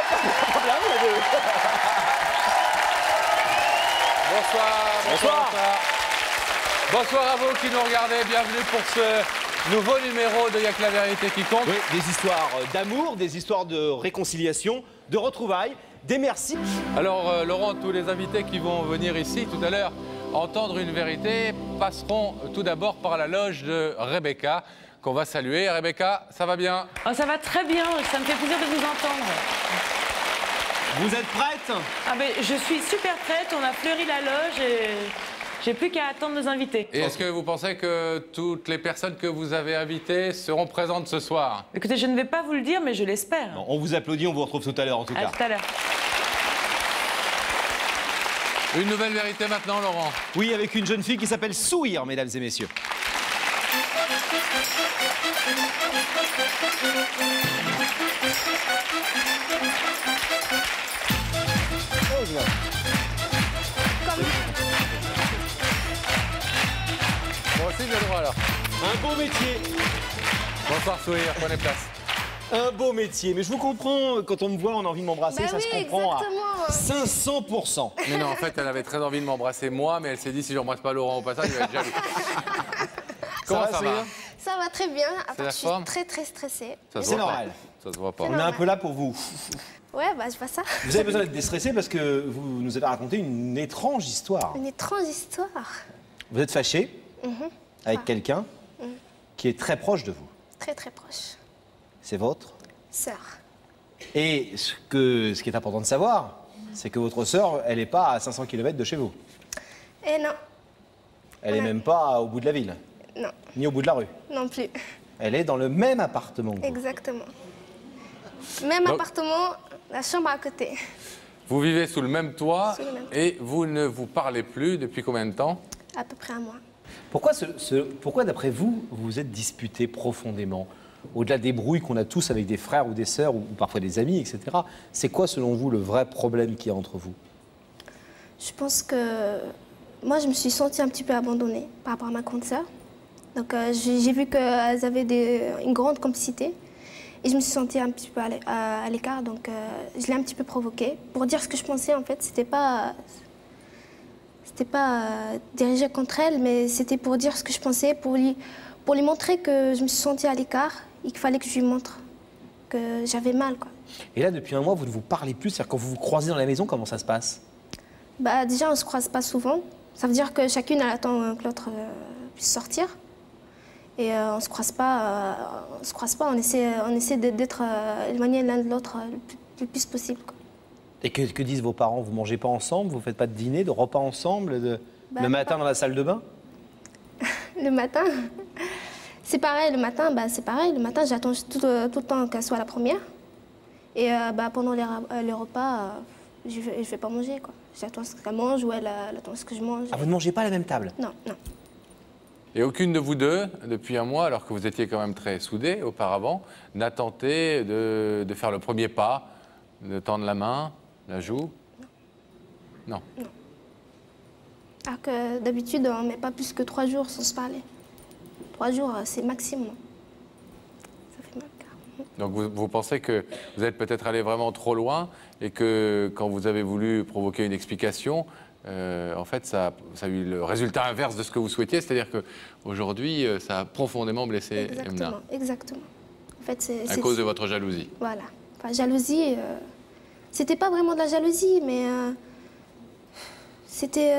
bien, les deux. Bonsoir. Bonsoir à vous qui nous regardez. Bienvenue pour ce nouveau numéro de Y'a que la vérité qui compte. Oui, des histoires d'amour, des histoires de réconciliation, de retrouvailles, des merci. Alors Laurent, tous les invités qui vont venir ici tout à l'heure entendre une vérité passeront tout d'abord par la loge de Rebecca qu'on va saluer. Rebecca, ça va bien? Oh, ça va très bien, ça me fait plaisir de vous entendre. Vous êtes prête? Ah ben, je suis super prête, on a fleuri la loge et j'ai plus qu'à attendre nos invités. Et est-ce que vous pensez que toutes les personnes que vous avez invitées seront présentes ce soir? Écoutez, je ne vais pas vous le dire, mais je l'espère. On vous applaudit, on vous retrouve tout à l'heure en tout cas. À tout à l'heure. Une nouvelle vérité maintenant, Laurent. Oui, avec une jeune fille qui s'appelle Souhir, mesdames et messieurs. Moi aussi, j'ai le droit alors. Un beau métier. Bonsoir Sourire, prenez place. Un beau métier. Mais je vous comprends, quand on me voit, on a envie de m'embrasser, ça oui, se comprend exactement. à 500%. Mais non, en fait, elle avait très envie de m'embrasser moi, mais elle s'est dit si j'embrasse pas Laurent au passage, il va être jaloux. Comment ça va? Sourire? Ça va très bien. À C'est part, la je suis forme? très très stressée. Ça se C'est voit pas. normal. Ça se voit pas. On est un peu là pour vous. Ouais, bah je vois ça. Vous avez besoin d'être déstressé parce que vous nous avez raconté une étrange histoire. Une étrange histoire. Vous êtes fâché avec quelqu'un qui est très proche de vous. Très très proche. C'est votre. Sœur. Et ce qui est important de savoir, c'est que votre sœur, elle n'est pas à 500 km de chez vous. Et non, Elle n'est même pas au bout de la ville, non, ni au bout de la rue. non plus. Elle est dans le même appartement que vous. Exactement. Même Donc- appartement, la chambre à côté. Vous vivez sous le même toit Sous le même toit. et vous ne vous parlez plus depuis combien de temps? À peu près un mois. Pourquoi d'après vous, vous vous êtes disputés profondément? Au-delà des brouilles qu'on a tous avec des frères ou des sœurs, ou parfois des amis, etc., c'est quoi, selon vous, le vrai problème qu'il y a entre vous? Je pense que moi, je me suis sentie un petit peu abandonnée par rapport à ma grande sœur. Donc, j'ai vu qu'elles avaient une grande complicité. Et je me suis sentie un petit peu à l'écart. Donc, je l'ai un petit peu provoquée. Pour dire ce que je pensais, en fait, c'était pas dirigé contre elle, mais c'était pour dire ce que je pensais, pour lui montrer que je me suis sentie à l'écart et qu'il fallait que je lui montre que j'avais mal, quoi. Et là, depuis un mois, vous ne vous parlez plus, c'est-à-dire quand vous vous croisez dans la maison, comment ça se passe? Bah, déjà, on ne se croise pas souvent. Ça veut dire que chacune, elle attend que l'autre puisse sortir. Et on ne se croise pas, on essaie d'être éloignés l'un de l'autre le plus possible, quoi. Et que disent vos parents? Vous mangez pas ensemble? Vous faites pas de dîner, de repas ensemble, le matin dans la salle de bain? Le matin, c'est pareil. Le matin, c'est pareil. Le matin, j'attends tout le temps qu'elle soit la première. Et pendant les repas, je ne vais pas manger, quoi. J'attends ce qu'elle mange ou elle attend ce que je mange. Ah, vous ne mangez pas à la même table? Non, non. Et aucune de vous deux, depuis un mois, alors que vous étiez quand même très soudés auparavant, n'a tenté de faire le premier pas, de tendre la main, la joue? Non. Alors que d'habitude, on ne met pas plus que 3 jours sans se parler. 3 jours, c'est maximum. Ça fait mal au cœur. Donc vous pensez que vous êtes peut-être allé vraiment trop loin et que quand vous avez voulu provoquer une explication, en fait, ça a eu le résultat inverse de ce que vous souhaitiez, c'est-à-dire qu'aujourd'hui, ça a profondément blessé Emna. Exactement. En fait, À cause de votre jalousie. Voilà. Enfin, jalousie, c'était pas vraiment de la jalousie, mais c'était...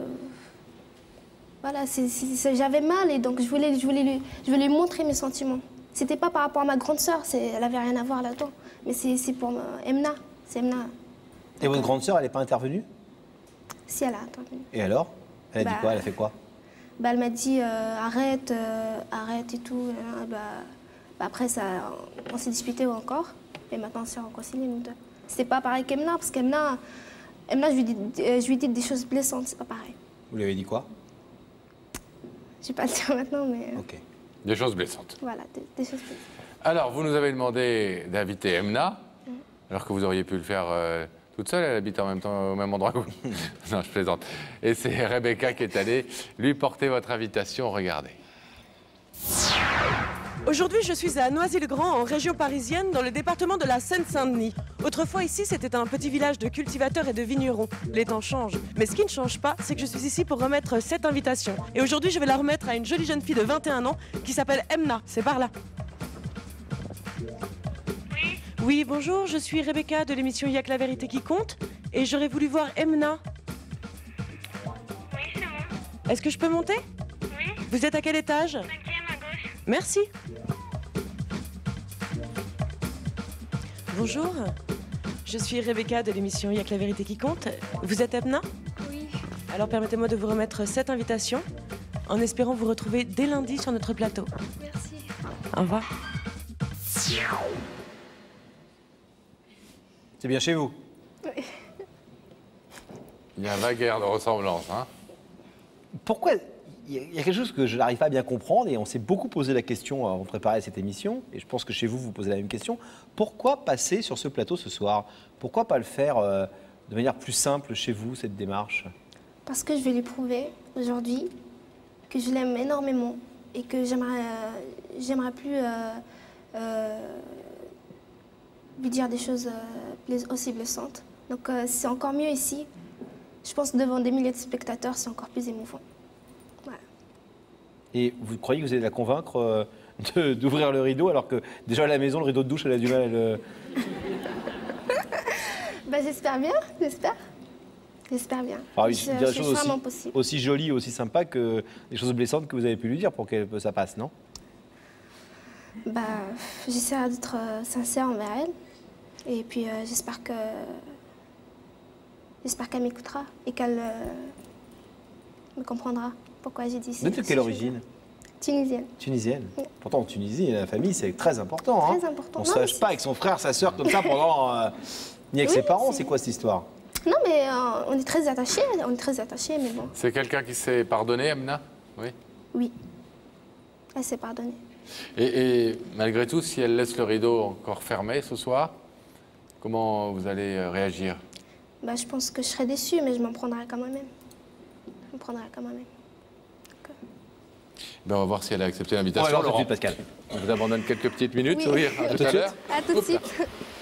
voilà, j'avais mal et donc je voulais lui montrer mes sentiments. C'était pas par rapport à ma grande sœur, elle avait rien à voir là-dedans. Mais c'est pour Emna. C'est Emna. Et votre grande sœur, elle n'est pas intervenue? Si, elle a intervenu. Et alors? Elle a dit quoi? Elle a fait quoi? Elle m'a dit arrête, arrête et tout. Après, on s'est disputé encore. Et maintenant, on s'est réconciliés, nous deux. C'était pas pareil qu'Emna, parce qu'Emna, je lui dis des choses blessantes, c'est pas pareil. Vous lui avez dit quoi? Je vais pas le dire maintenant, mais... Ok. Des choses blessantes. Voilà, des choses blessantes. Alors, vous nous avez demandé d'inviter Emna, alors que vous auriez pu le faire toute seule, elle habite en même temps au même endroit que vous. Non, je plaisante. Et c'est Rebecca qui est allée lui porter votre invitation, regardez. Aujourd'hui, je suis à Noisy-le-Grand, en région parisienne, dans le département de la Seine-Saint-Denis. Autrefois, ici, c'était un petit village de cultivateurs et de vignerons. Les temps changent. Mais ce qui ne change pas, c'est que je suis ici pour remettre cette invitation. Et aujourd'hui, je vais la remettre à une jolie jeune fille de 21 ans qui s'appelle Emna. C'est par là. Oui, bonjour, je suis Rebecca de l'émission Y'a que la vérité qui compte. Et j'aurais voulu voir Emna. Oui, c'est bon. Est-ce que je peux monter? Oui. Vous êtes à quel étage? 5e à gauche. Merci. Bonjour, je suis Rebecca de l'émission Y'a que la vérité qui compte. Vous êtes Emna? Oui. Alors permettez-moi de vous remettre cette invitation en espérant vous retrouver dès lundi sur notre plateau. Merci. Au revoir. C'est bien chez vous. Il y a un vague air de ressemblance. Hein. Pourquoi il y a quelque chose que je n'arrive pas à bien comprendre et on s'est beaucoup posé la question avant de préparer cette émission et je pense que chez vous, vous posez la même question. Pourquoi passer sur ce plateau ce soir? Pourquoi pas le faire de manière plus simple chez vous, cette démarche? Parce que je vais lui prouver aujourd'hui que je l'aime énormément et que j'aimerais plus lui dire des choses aussi blessantes. Donc c'est encore mieux ici. Je pense que devant des milliers de spectateurs, c'est encore plus émouvant. Voilà. Et vous croyez que vous allez la convaincre d'ouvrir le rideau alors que déjà à la maison, le rideau de douche, elle a du mal à le... Bah, j'espère bien, j'espère. J'espère bien. Enfin, Je dire des fais choses vraiment possible. aussi jolies, aussi sympas que des choses blessantes que vous avez pu lui dire pour que ça passe, non? Bah, j'essaierai d'être sincère envers elle. Et puis j'espère qu'elle m'écoutera et qu'elle me comprendra pourquoi j'ai dit ça. Vous êtes de quelle origine? Tunisienne. Tunisienne. Oui. Pourtant, en Tunisie, la famille, c'est très important. Très hein. important. On ne Non, se mais lâche pas avec son frère, sa sœur, comme ça pendant... ni avec Oui, ses parents, c'est- c'est quoi cette histoire? Non, mais on est très attachés, mais bon, C'est quelqu'un qui s'est pardonné, Emna? Oui. oui. Elle s'est pardonnée. Et malgré tout, si elle laisse le rideau encore fermé ce soir, comment vous allez réagir? Bah, je pense que je serai déçue, mais je m'en prendrai quand même. Je m'en prendrai quand même. Ben, on va voir si elle a accepté On va l'invitation. voir tout de Laurent. suite, Pascal. On vous abandonne quelques petites minutes. Oui. Oui, à tout à l'heure. À tout de Oups là. suite.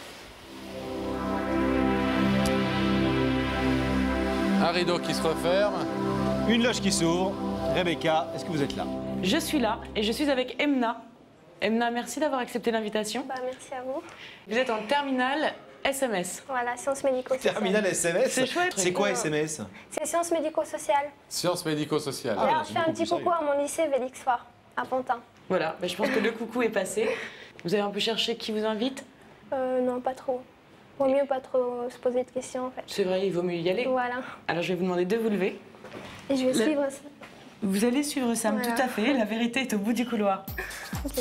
Un rideau qui se referme. Une loge qui s'ouvre. Rebecca, est-ce que vous êtes là? Je suis là et je suis avec Emna. Emna, merci d'avoir accepté l'invitation. Bah, merci à vous. Vous êtes en terminale SMS. Voilà, sciences médico-sociales. Terminal SMS. C'est chouette. C'est quoi SMS? C'est sciences médico-sociales. Sciences médico-sociales. Alors, je fais un petit coucou à mon lycée Vélix Fort, à Pantin. Voilà, je pense que le coucou est passé. Vous avez un peu cherché qui vous invite? Non, pas trop. Vaut mieux pas trop se poser de questions, en fait. C'est vrai, il vaut mieux y aller. Voilà. Alors je vais vous demander de vous lever. Et je vais suivre ça. Vous allez suivre Sam, Voilà. tout à fait. La vérité est au bout du couloir. Ok.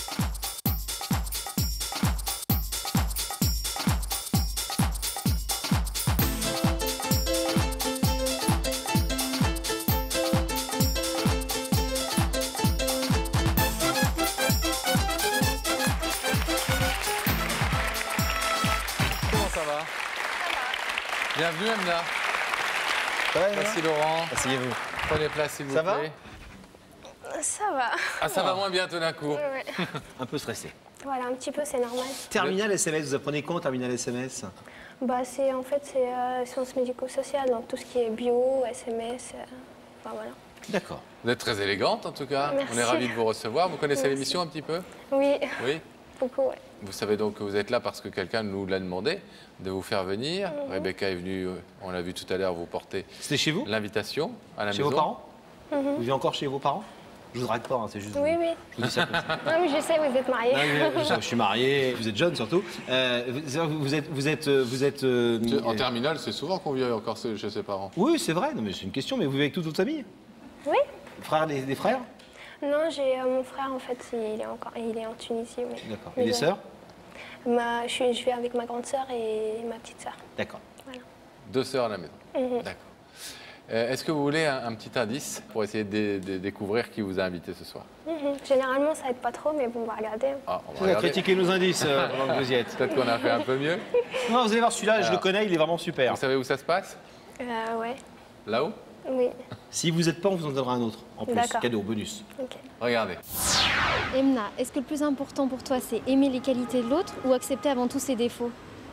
Comment ça va? Bienvenue, Emna. Ça va, Emma? Merci, Laurent. Asseyez-vous. Prenez place, s'il vous Ça plaît. va Ça va. Ah, ça va moins bien tout d'un coup. Ouais. Un peu stressé. Voilà, un petit peu, c'est normal. Terminal SMS, vous apprenez quoi en terminal SMS? Bah, c'est sciences médico-sociales, donc tout ce qui est bio, SMS, enfin voilà. D'accord. Vous êtes très élégante, en tout cas. Merci. On est ravis de vous recevoir. Vous connaissez Merci. l'émission un petit peu? Oui, Oui. beaucoup, ouais. Vous savez donc que vous êtes là parce que quelqu'un nous l'a demandé de vous faire venir. Rebecca est venue, on l'a vu tout à l'heure, vous porter C'était chez vous? l'invitation à la Chez maison. vos parents? Vous vivez encore chez vos parents? Je vous drague pas, hein, c'est juste... Oui, oui. Je vous dis ça comme ça. Non, mais je sais, vous êtes mariés. Non, je suis marié, vous êtes jeune surtout. Vous êtes. En terminale, c'est souvent qu'on vit encore chez ses parents. Oui, c'est vrai, non, mais c'est une question, mais vous vivez avec toute votre famille? Oui. Frères, des frères? Non, j'ai mon frère, en fait, il est en Tunisie. Oui. D'accord. Mais Et des sœurs? je vis avec ma grande sœur et ma petite sœur. D'accord. Voilà. 2 sœurs à la maison. D'accord. Est-ce que vous voulez un petit indice pour essayer de découvrir qui vous a invité ce soir? Généralement, ça aide pas trop, mais bon, on va regarder. Ah, on va Vous regarder. critiquer nos indices pendant que vous y êtes. Peut-être qu'on a fait un peu mieux. Non, vous allez voir, celui-là, je le Alors. connais, il est vraiment super. Vous savez où ça se passe? Ouais, Là-haut? oui. Si vous n'êtes pas, on vous en donnera un autre. En plus, D'accord. cadeau, bonus. Ok. Regardez. Emna, est-ce que le plus important pour toi, c'est aimer les qualités de l'autre ou accepter avant tout ses défauts?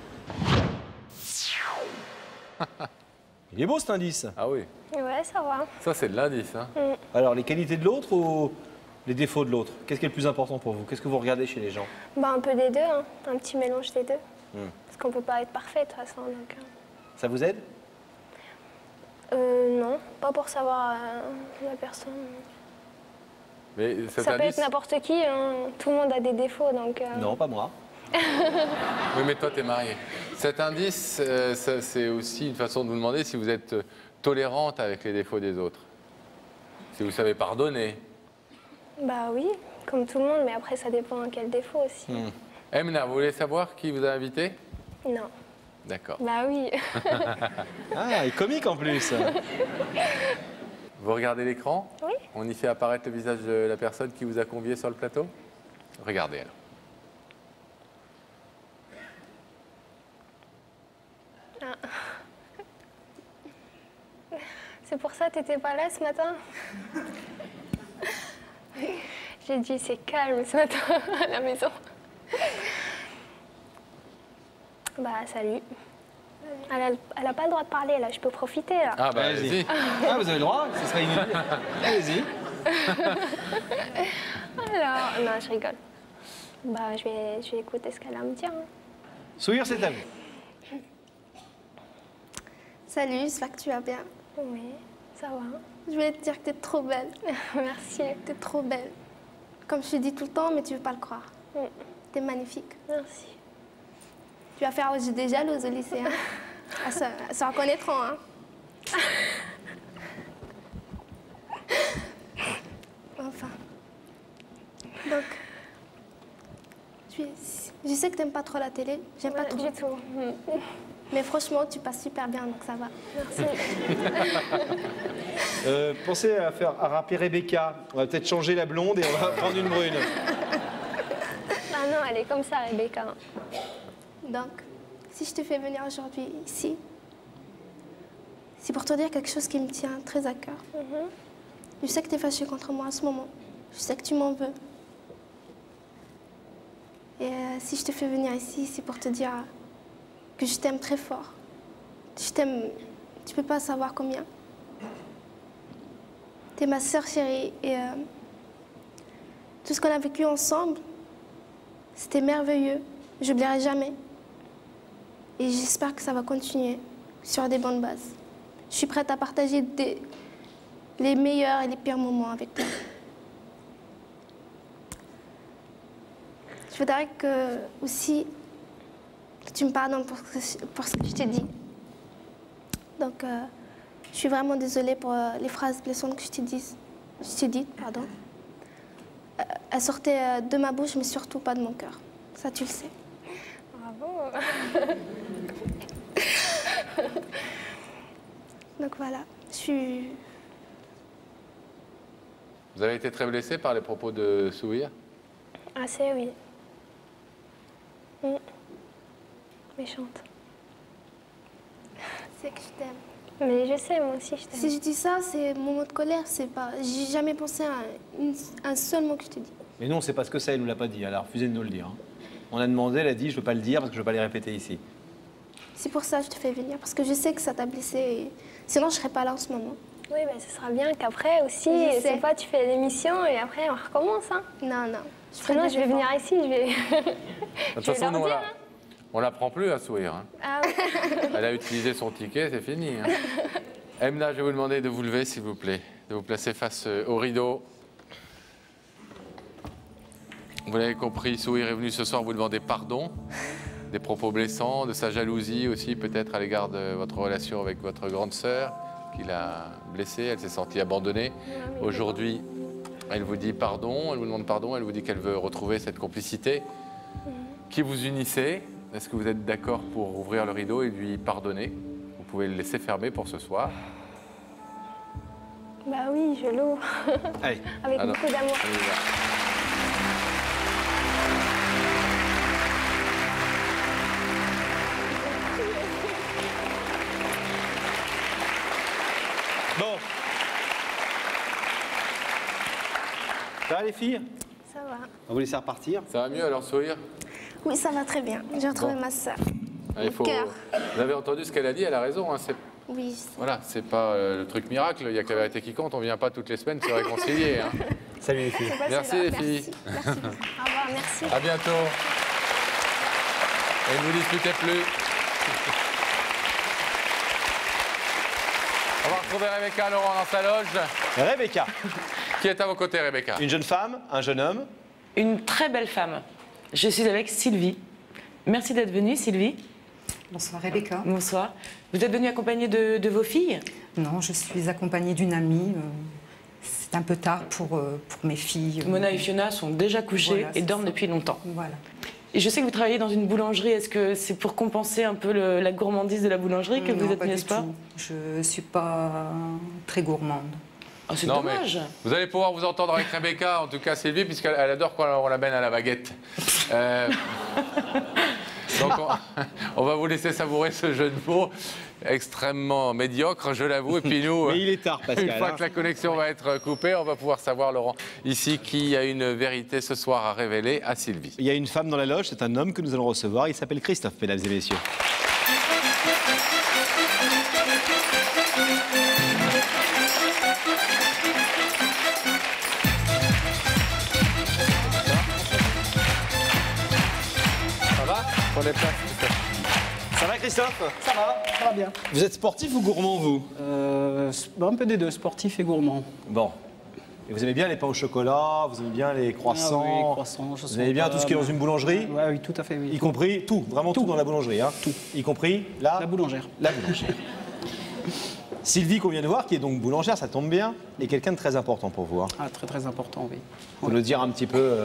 Il est beau cet indice. Ah oui, Ouais, ça va. ça c'est de l'indice. Hein. Alors, les qualités de l'autre ou les défauts de l'autre? Qu'est-ce qui est le plus important pour vous? Qu'est-ce que vous regardez chez les gens? Bah, un peu des deux, hein. Un petit mélange des deux. Parce qu'on peut pas être parfait de toute façon. Donc, Ça vous aide? non, pas pour savoir la personne. Mais cet Ça peut indice... être n'importe qui, hein. Tout le monde a des défauts, donc... Non, pas moi. Oui, mais toi, t'es marié. Cet indice, c'est aussi une façon de vous demander si vous êtes tolérante avec les défauts des autres. Si vous savez pardonner. Bah oui, comme tout le monde, mais après ça dépend quel défaut aussi. Emna, vous voulez savoir qui vous a invité? Non. D'accord. Bah oui. Ah, il est comique en plus. Vous regardez l'écran? Oui. On y fait apparaître le visage de la personne qui vous a convié sur le plateau? Regardez alors. C'est pour ça que t'étais pas là ce matin? J'ai dit c'est calme ce matin à la maison. Bah salut. Elle a pas le droit de parler là, je peux profiter là. Ah bah Allez-y. allez-y. Ah, vous avez le droit? Ce serait inutile. Allez-y. Alors, non, je rigole. Bah je vais écouter ce qu'elle a à me dire. Hein. Sourire, c'est à vous. Salut, j'espère que tu vas bien. Oui, ça va. Je voulais te dire que t'es trop belle. Merci. T'es trop belle. Comme je te dis tout le temps, mais tu veux pas le croire. T'es magnifique. Merci. Tu vas faire des jalouses au lycée. Hein. Elles se reconnaîtront. Hein. Enfin. Donc, je sais que t'aimes pas trop la télé. J'aime pas trop. Du tout. Mais franchement, tu passes super bien, donc ça va. Merci. Pensez à rappeler Rebecca. On va peut-être changer la blonde et on va prendre une brune. Ah non, elle est comme ça, Rebecca. Donc, si je te fais venir aujourd'hui ici, c'est pour te dire quelque chose qui me tient très à cœur. Je sais que tu es fâché contre moi en ce moment. Je sais que tu m'en veux. Et si je te fais venir ici, c'est pour te dire que je t'aime très fort. Je t'aime, tu peux pas savoir combien. Tu es ma sœur chérie et tout ce qu'on a vécu ensemble, c'était merveilleux. Je n'oublierai jamais. Et j'espère que ça va continuer sur des bonnes bases. Je suis prête à partager les meilleurs et les pires moments avec toi. Je voudrais aussi que tu me pardonnes pour ce que je t'ai dit. Donc, je suis vraiment désolée pour les phrases blessantes que je t'ai dites. Elles sortaient de ma bouche, mais surtout pas de mon cœur. Ça, tu le sais. Bravo. Donc voilà, je suis... Vous avez été très blessé par les propos de Souhir? Assez, oui. Méchante. C'est que je t'aime. Mais je sais, moi aussi, je t'aime. Si je dis ça, c'est mon mot de colère, c'est pas... J'ai jamais pensé à un seul mot que je te dis. Mais nous, on ne sait pas ce que c'est, elle ne nous l'a pas dit. Elle a refusé de nous le dire. Hein. On a demandé, elle a dit, je ne veux pas le dire parce que je ne veux pas les répéter ici. C'est pour ça que je te fais venir, parce que je sais que ça t'a blessé. Et... Sinon, je ne serais pas là en ce moment. Oui, mais ce sera bien qu'après aussi, Je sais. c'est pas tu fais l'émission et après on recommence. Hein. Non. Sinon, je vais venir ici, je vais... De toute façon, nous, on la prend plus à Souhir. Hein. Ah oui. Elle a utilisé son ticket, c'est fini. Hein. Emna, je vais vous demander de vous lever, s'il vous plaît, de vous placer face au rideau. Vous l'avez compris, Souhir est venu ce soir vous demander pardon, des propos blessants, de sa jalousie aussi, peut-être à l'égard de votre relation avec votre grande sœur, qui l'a blessée, elle s'est sentie abandonnée. Aujourd'hui, elle vous dit pardon, elle vous demande pardon, elle vous dit qu'elle veut retrouver cette complicité qui vous unissait. Est-ce que vous êtes d'accord pour ouvrir le rideau et lui pardonner? Vous pouvez le laisser fermer pour ce soir. Bah oui, je l'ouvre. Allez. Avec Alors, beaucoup d'amour. on y va. Bon. Ça va les filles? Ça va. On va vous laisser repartir. Ça va mieux alors, sourire? Oui, ça va très bien. J'ai retrouvé ma sœur. Il faut... cœur. Vous avez entendu ce qu'elle a dit, elle a raison. Hein, Oui, je sais. voilà, c'est pas le truc miracle, il n'y a que la vérité qui compte, on ne vient pas toutes les semaines se réconcilier. Hein. Salut les filles. Merci les filles. Merci. Au revoir, merci. À bientôt. Et ne vous disputez plus. On va retrouver Rebecca Laurent dans sa loge. Rebecca, Qui est à vos côtés, Rebecca? une jeune femme, un jeune homme. Une très belle femme. Je suis avec Sylvie. Merci d'être venue, Sylvie. Bonsoir Rebecca. Bonsoir. Vous êtes venue accompagnée de vos filles? Non, je suis accompagnée d'une amie. C'est un peu tard pour mes filles. Mona et Fiona sont déjà couchées Voilà, et c'est dorment ça. depuis longtemps. Voilà. Et je sais que vous travaillez dans une boulangerie. Est-ce que c'est pour compenser un peu la gourmandise de la boulangerie que vous Non, êtes, pas n'est-ce du pas? tout. Je ne suis pas très gourmande. Oh, c'est Non, dommage. mais vous allez pouvoir vous entendre avec Rebecca, en tout cas Sylvie, puisqu'elle adore quand on l'amène à la baguette. Donc on va vous laisser savourer ce jeu de mots extrêmement médiocre, je l'avoue. Et puis nous, Mais il est tard, Pascal. une fois hein. que la connexion va être coupée, on va pouvoir savoir, Laurent, ici, qui a une vérité ce soir à révéler à Sylvie. Il y a une femme dans la loge, c'est un homme que nous allons recevoir. Il s'appelle Christophe, mesdames et messieurs. Ça va? Prenez place. Ça va, Christophe? Ça va bien. Vous êtes sportif ou gourmand, vous? Un peu des deux, sportif et gourmand. Bon. Et vous aimez bien les pains au chocolat, vous aimez bien les croissants, Ah oui, croissants, vous aimez bien tout ce qui est dans une boulangerie, Oui, oui, tout à fait, oui. y compris tout, vraiment tout, dans la boulangerie, hein. Tout. Y compris la boulangère. La boulangère. Sylvie, qu'on vient de voir, qui est donc boulangère, ça tombe bien, est quelqu'un de très important pour vous. Hein. Ah, très très important, oui. Vous nous dire un petit peu.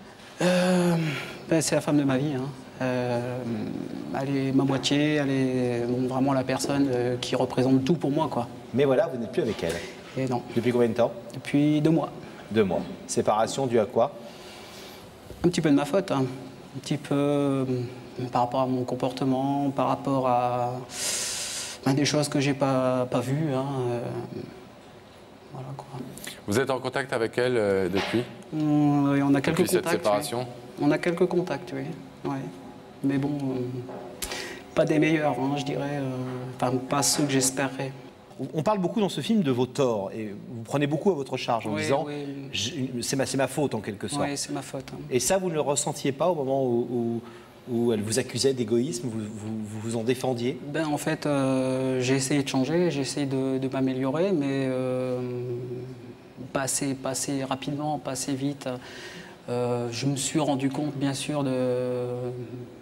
C'est la femme de ma vie. Hein. Elle est ma moitié, elle est vraiment la personne qui représente tout pour moi, quoi. Mais voilà, vous n'êtes plus avec elle. Et non. Depuis combien de temps? Depuis 2 mois. 2 mois. Séparation due à quoi? Un petit peu de ma faute, hein. Un petit peu par rapport à mon comportement, par rapport à des choses que j'ai pas vues. Hein. Voilà, quoi. Vous êtes en contact avec elle depuis? Oui, on a quelques Depuis cette contacts. séparation? Oui. On a quelques contacts, oui. Ouais. Mais bon, pas des meilleurs, hein, je dirais. Enfin, pas ceux que j'espérais. On parle beaucoup dans ce film de vos torts et vous prenez beaucoup à votre charge en Oui, disant oui. c'est ma faute en quelque sorte. Oui, c'est ma faute. Hein. Et ça, vous ne le ressentiez pas au moment où elle vous accusait d'égoïsme, vous vous en défendiez? Ben, en fait, j'ai essayé de changer, j'ai essayé de m'améliorer, mais pas assez rapidement, pas assez vite. Je me suis rendu compte, bien sûr, de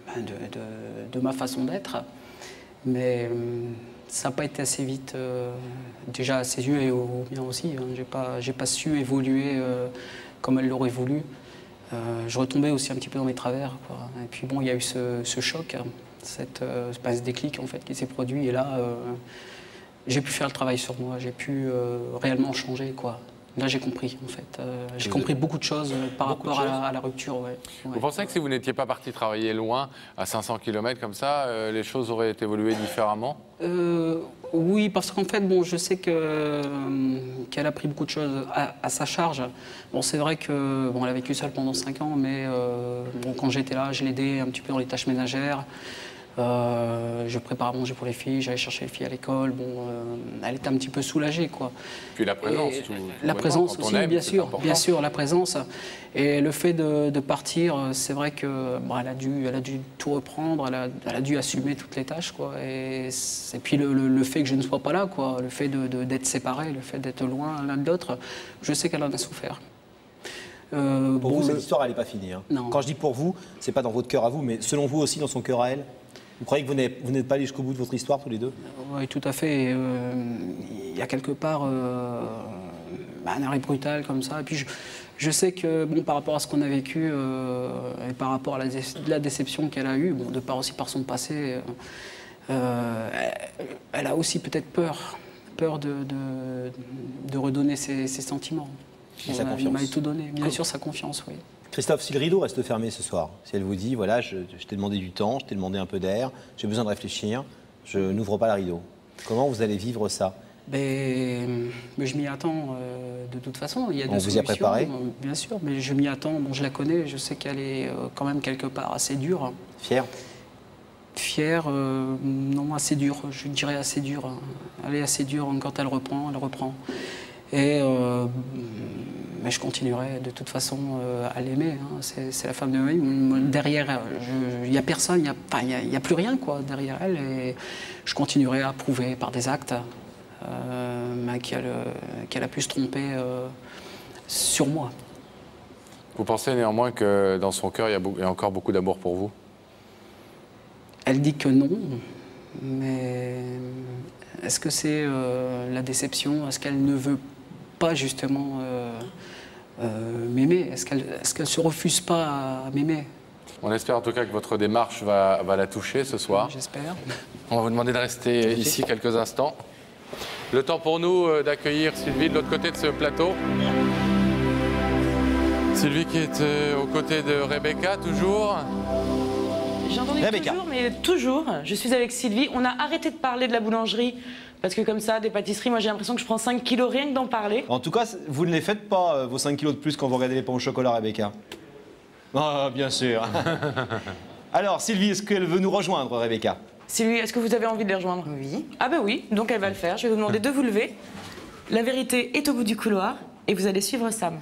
ma façon d'être, mais ça n'a pas été assez vite, déjà à ses yeux et au mien aussi. Hein. J'ai pas su évoluer comme elle l'aurait voulu. Je retombais aussi un petit peu dans mes travers, quoi. Et puis bon, il y a eu ce choc, hein, ce déclic en fait qui s'est produit. Et là, j'ai pu faire le travail sur moi, j'ai pu réellement changer, quoi. Là, j'ai compris, en fait. J'ai compris beaucoup de choses par rapport à la rupture. Ouais. Vous pensez que si vous n'étiez pas parti travailler loin, à 500 km comme ça, les choses auraient évolué différemment? Oui, parce qu'en fait, bon, je sais qu'elle a pris beaucoup de choses à sa charge. Bon, c'est vrai que bon, elle a vécu seule pendant 5 ans, mais bon, quand j'étais là, je l'aidais un petit peu dans les tâches ménagères. Je préparais à manger pour les filles, j'allais chercher les filles à l'école. Bon, elle était un petit peu soulagée, quoi. Puis la présence. La présence quand on aussi, aime, bien c'est sûr, important. bien sûr, la présence. Et le fait de partir, c'est vrai que bon, elle a dû tout reprendre, elle a dû assumer toutes les tâches, quoi. Et puis le fait que je ne sois pas là, quoi, le fait d'être séparés, le fait d'être loin l'un de l'autre, je sais qu'elle en a souffert. Pour vous, cette histoire, elle n'est pas finie. Hein. Non. Quand je dis pour vous, c'est pas dans votre cœur à vous, mais selon vous aussi, dans son cœur à elle. Vous croyez que vous n'êtes pas allés jusqu'au bout de votre histoire, tous les deux? Oui, tout à fait. Il y a quelque part un arrêt brutal comme ça. Et puis je sais que bon, par rapport à ce qu'on a vécu et par rapport à la déception qu'elle a eue, bon, de part aussi par son passé, elle a aussi peut-être peur de redonner ses sentiments. Et sa confiance. Elle m'a tout donné. Bien sûr, sa confiance, oui. Christophe, si le rideau reste fermé ce soir, si elle vous dit, voilà, je t'ai demandé du temps, je t'ai demandé un peu d'air, j'ai besoin de réfléchir, je n'ouvre pas le rideau, comment vous allez vivre ça? Mais je m'y attends de toute façon. Il y a On des vous y a solutions, préparé? bien sûr, mais je m'y attends. Bon, je la connais, je sais qu'elle est quand même quelque part assez dure. Fier? Fière, non, assez dure, je dirais assez dure. Elle est assez dure, quand elle reprend, elle reprend. Et mais je continuerai de toute façon à l'aimer. Hein. C'est la femme de ma vie. Derrière, il n'y a personne, il n'y a plus rien quoi, derrière elle. Et je continuerai à prouver par des actes qu'elle a pu se tromper sur moi. Vous pensez néanmoins que dans son cœur, il y a encore beaucoup d'amour pour vous? Elle dit que non, mais est-ce que c'est la déception? Est-ce qu'elle ne veut pas justement m'aimer? Est-ce qu'elle se refuse pas à m'aimer? On espère en tout cas que votre démarche va la toucher ce soir. J'espère. On va vous demander de rester ici quelques instants. Le temps pour nous d'accueillir Sylvie de l'autre côté de ce plateau. Sylvie qui est aux côtés de Rebecca, toujours. J'ai entendu Rebecca. toujours, mais toujours. Je suis avec Sylvie. On a arrêté de parler de la boulangerie. Parce que comme ça, des pâtisseries, moi j'ai l'impression que je prends 5 kilos rien que d'en parler. En tout cas, vous ne les faites pas, vos 5 kilos de plus, quand vous regardez les pains au chocolat, Rebecca. Ah, bien sûr. Alors, Sylvie, est-ce qu'elle veut nous rejoindre, Rebecca? Sylvie, est-ce que vous avez envie de les rejoindre? Oui. Ah ben oui, donc elle va le faire. Je vais vous demander de vous lever. La vérité est au bout du couloir et vous allez suivre Sam.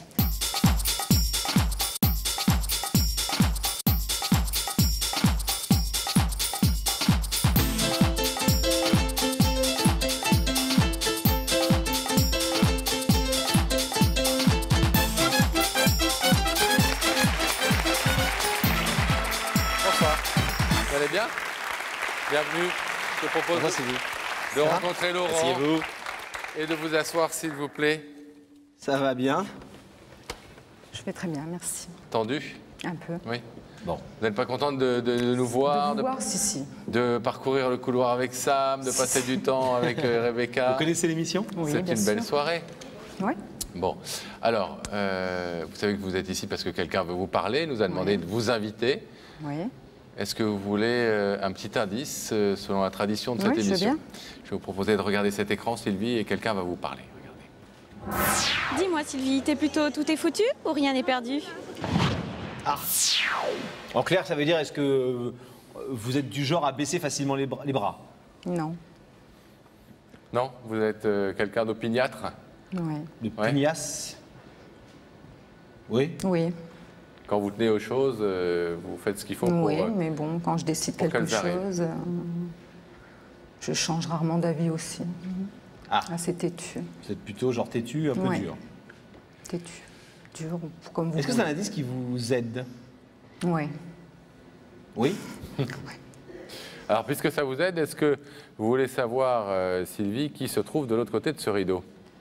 Bonsoir. Vous allez bien? Bienvenue. Je te propose de rencontrer Laurent Asseyez-vous. et de vous asseoir, s'il vous plaît. Ça va bien? Je vais très bien, merci. Tendu? Un peu. Oui. Bon. Vous n'êtes pas contente de nous voir, de vous voir, si. de parcourir le couloir avec Sam, de passer du temps avec Rebecca? Vous connaissez l'émission? Oui, C'est bien une belle sûr. soirée. Oui. Bon, alors, vous savez que vous êtes ici parce que quelqu'un veut vous parler, nous a demandé de vous inviter. Oui. Est-ce que vous voulez un petit indice selon la tradition de cette Oui, je veux émission? bien. Je vais vous proposer de regarder cet écran, Sylvie, et quelqu'un va vous parler. Regardez. Dis-moi Sylvie, t'es plutôt tout est foutu ou rien n'est perdu? Ah. En clair, ça veut dire, est-ce que vous êtes du genre à baisser facilement les bras? Non. Non, vous êtes quelqu'un d'opiniâtre? Oui. De Ouais. pugnace? Oui. Oui. Quand vous tenez aux choses, vous faites ce qu'il faut pour... Oui, mais bon, quand je décide pour quelque qu'elles arrivent. chose, je change rarement d'avis aussi. Ah. Assez têtu. Vous êtes plutôt genre têtu, un peu Ouais. dur. Têtu. Dur, comme vous Est-ce que c'est voulez. un indice qui vous aide? Oui. Oui. Alors, puisque ça vous aide, est-ce que vous voulez savoir, Sylvie, qui se trouve de l'autre côté de ce rideau?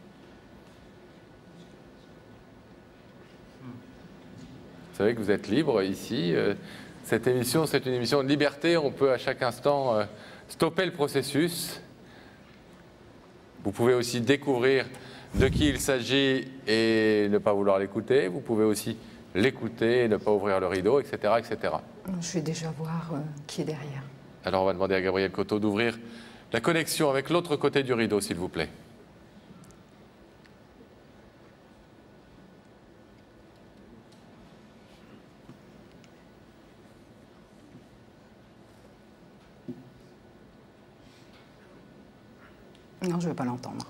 Vous savez que vous êtes libre ici. Cette émission, c'est une émission de liberté. On peut à chaque instant stopper le processus. Vous pouvez aussi découvrir de qui il s'agit et ne pas vouloir l'écouter. Vous pouvez aussi l'écouter et ne pas ouvrir le rideau, etc., etc. Je vais déjà voir qui est derrière. Alors on va demander à Gabriel Coteau d'ouvrir la connexion avec l'autre côté du rideau, s'il vous plaît. Non, je ne veux pas l'entendre.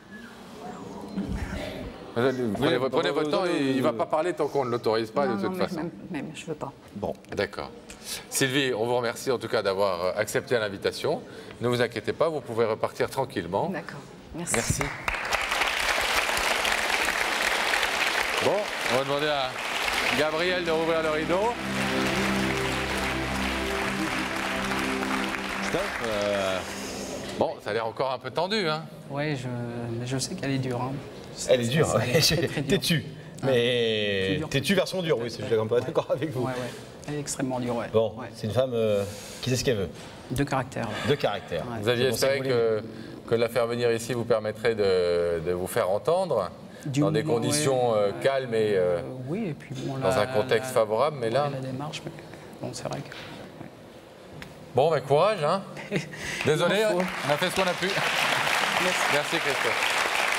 Prenez votre temps, et il ne va pas parler tant qu'on ne l'autorise pas, non, de non, toute mais façon. même, je ne veux pas. Bon. D'accord. Sylvie, on vous remercie en tout cas d'avoir accepté l'invitation. Ne vous inquiétez pas, vous pouvez repartir tranquillement. D'accord. Merci. Merci. Bon, on va demander à Gabriel de rouvrir le rideau. Bon, ça a l'air encore un peu tendu, hein? Oui, mais je sais qu'elle est dure. Hein. Elle est dure, Ça, ouais. elle est très dure. Têtu. Mais Plus dur. têtu version dure, oui, je suis un peu d'accord avec vous. Ouais, ouais. Elle est extrêmement dure, ouais. Bon, Ouais. c'est une femme qui sait ce qu'elle veut, De caractère. de caractère. Ouais. Vous aviez C'est pour ça espéré que que la faire venir ici vous permettrait de vous faire entendre Du dans des moins, conditions ouais. calmes et Oui, et puis bon, dans un contexte favorable, mais là... La démarche, mais bon, c'est vrai que... Bon, ben courage, hein. Désolé, Il en faut. on a fait ce qu'on a pu. Merci Christophe.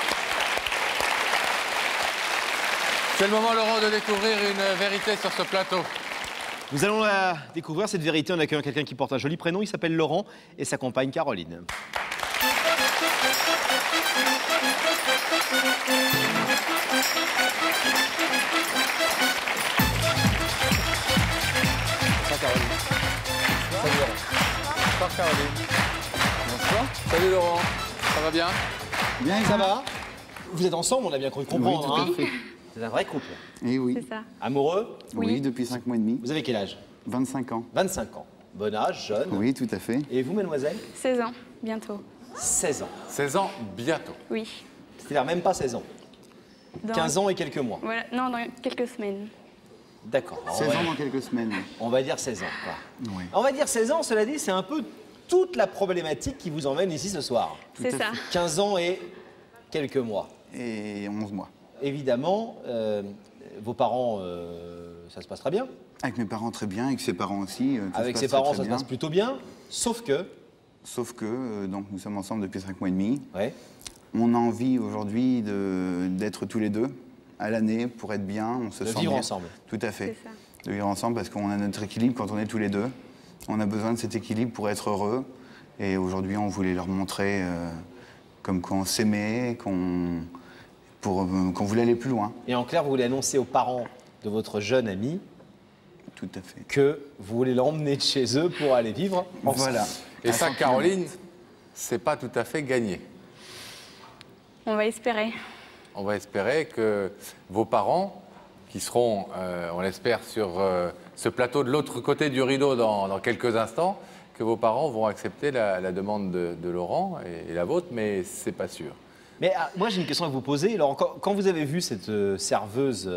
C'est le moment, Laurent, de découvrir une vérité sur ce plateau. Nous allons la découvrir, cette vérité, en accueillant quelqu'un qui porte un joli prénom. Il s'appelle Laurent et sa compagne Caroline. Bonsoir Caroline. Salut Laurent. Bonsoir Caroline. Bonsoir. Salut Laurent. Ça va bien? Bien, ça va? Vous êtes ensemble, on a bien cru comprendre. Oui, tout à fait. C'est un vrai couple. Eh oui. C'est ça. Amoureux? Oui, depuis 5 mois et demi. Vous avez quel âge? 25 ans. 25 ans. Bon âge, jeune. Oui, tout à fait. Et vous, mademoiselle? 16 ans, bientôt. 16 ans. 16 ans, bientôt. Oui. C'est-à-dire même pas 16 ans. 15 ans et quelques mois. Voilà, non, dans quelques semaines. D'accord. 16 ans dans quelques semaines. On va dire 16 ans, quoi. Oui. On va dire 16 ans, cela dit, c'est un peu toute la problématique qui vous emmène ici ce soir. C'est ça. 15 ans et quelques mois. Et 11 mois. Évidemment, vos parents, ça se passe très bien. Avec mes parents, très bien. Avec ses parents aussi. Tout Avec se ses passe très, parents, très ça se bien. passe plutôt bien. Sauf que... Sauf que, donc, nous sommes ensemble depuis 5 mois et demi. Ouais. On a envie aujourd'hui d'être tous les deux à l'année pour être bien. On se De sent vivre bien. ensemble. Tout à fait. C'est ça. De vivre ensemble parce qu'on a notre équilibre quand on est tous les deux. On a besoin de cet équilibre pour être heureux. Et aujourd'hui, on voulait leur montrer comme qu'on s'aimait, qu'on voulait aller plus loin. Et en clair, vous voulez annoncer aux parents de votre jeune ami Tout à fait. que vous voulez l'emmener de chez eux pour aller vivre ensemble. Voilà. Et À ça, 100 Caroline, c'est pas tout à fait gagné. On va espérer. On va espérer que vos parents, qui seront, on l'espère, sur ce plateau de l'autre côté du rideau dans quelques instants, que vos parents vont accepter la demande de Laurent et la vôtre, mais c'est pas sûr. Mais moi, j'ai une question à vous poser. Alors, quand vous avez vu cette serveuse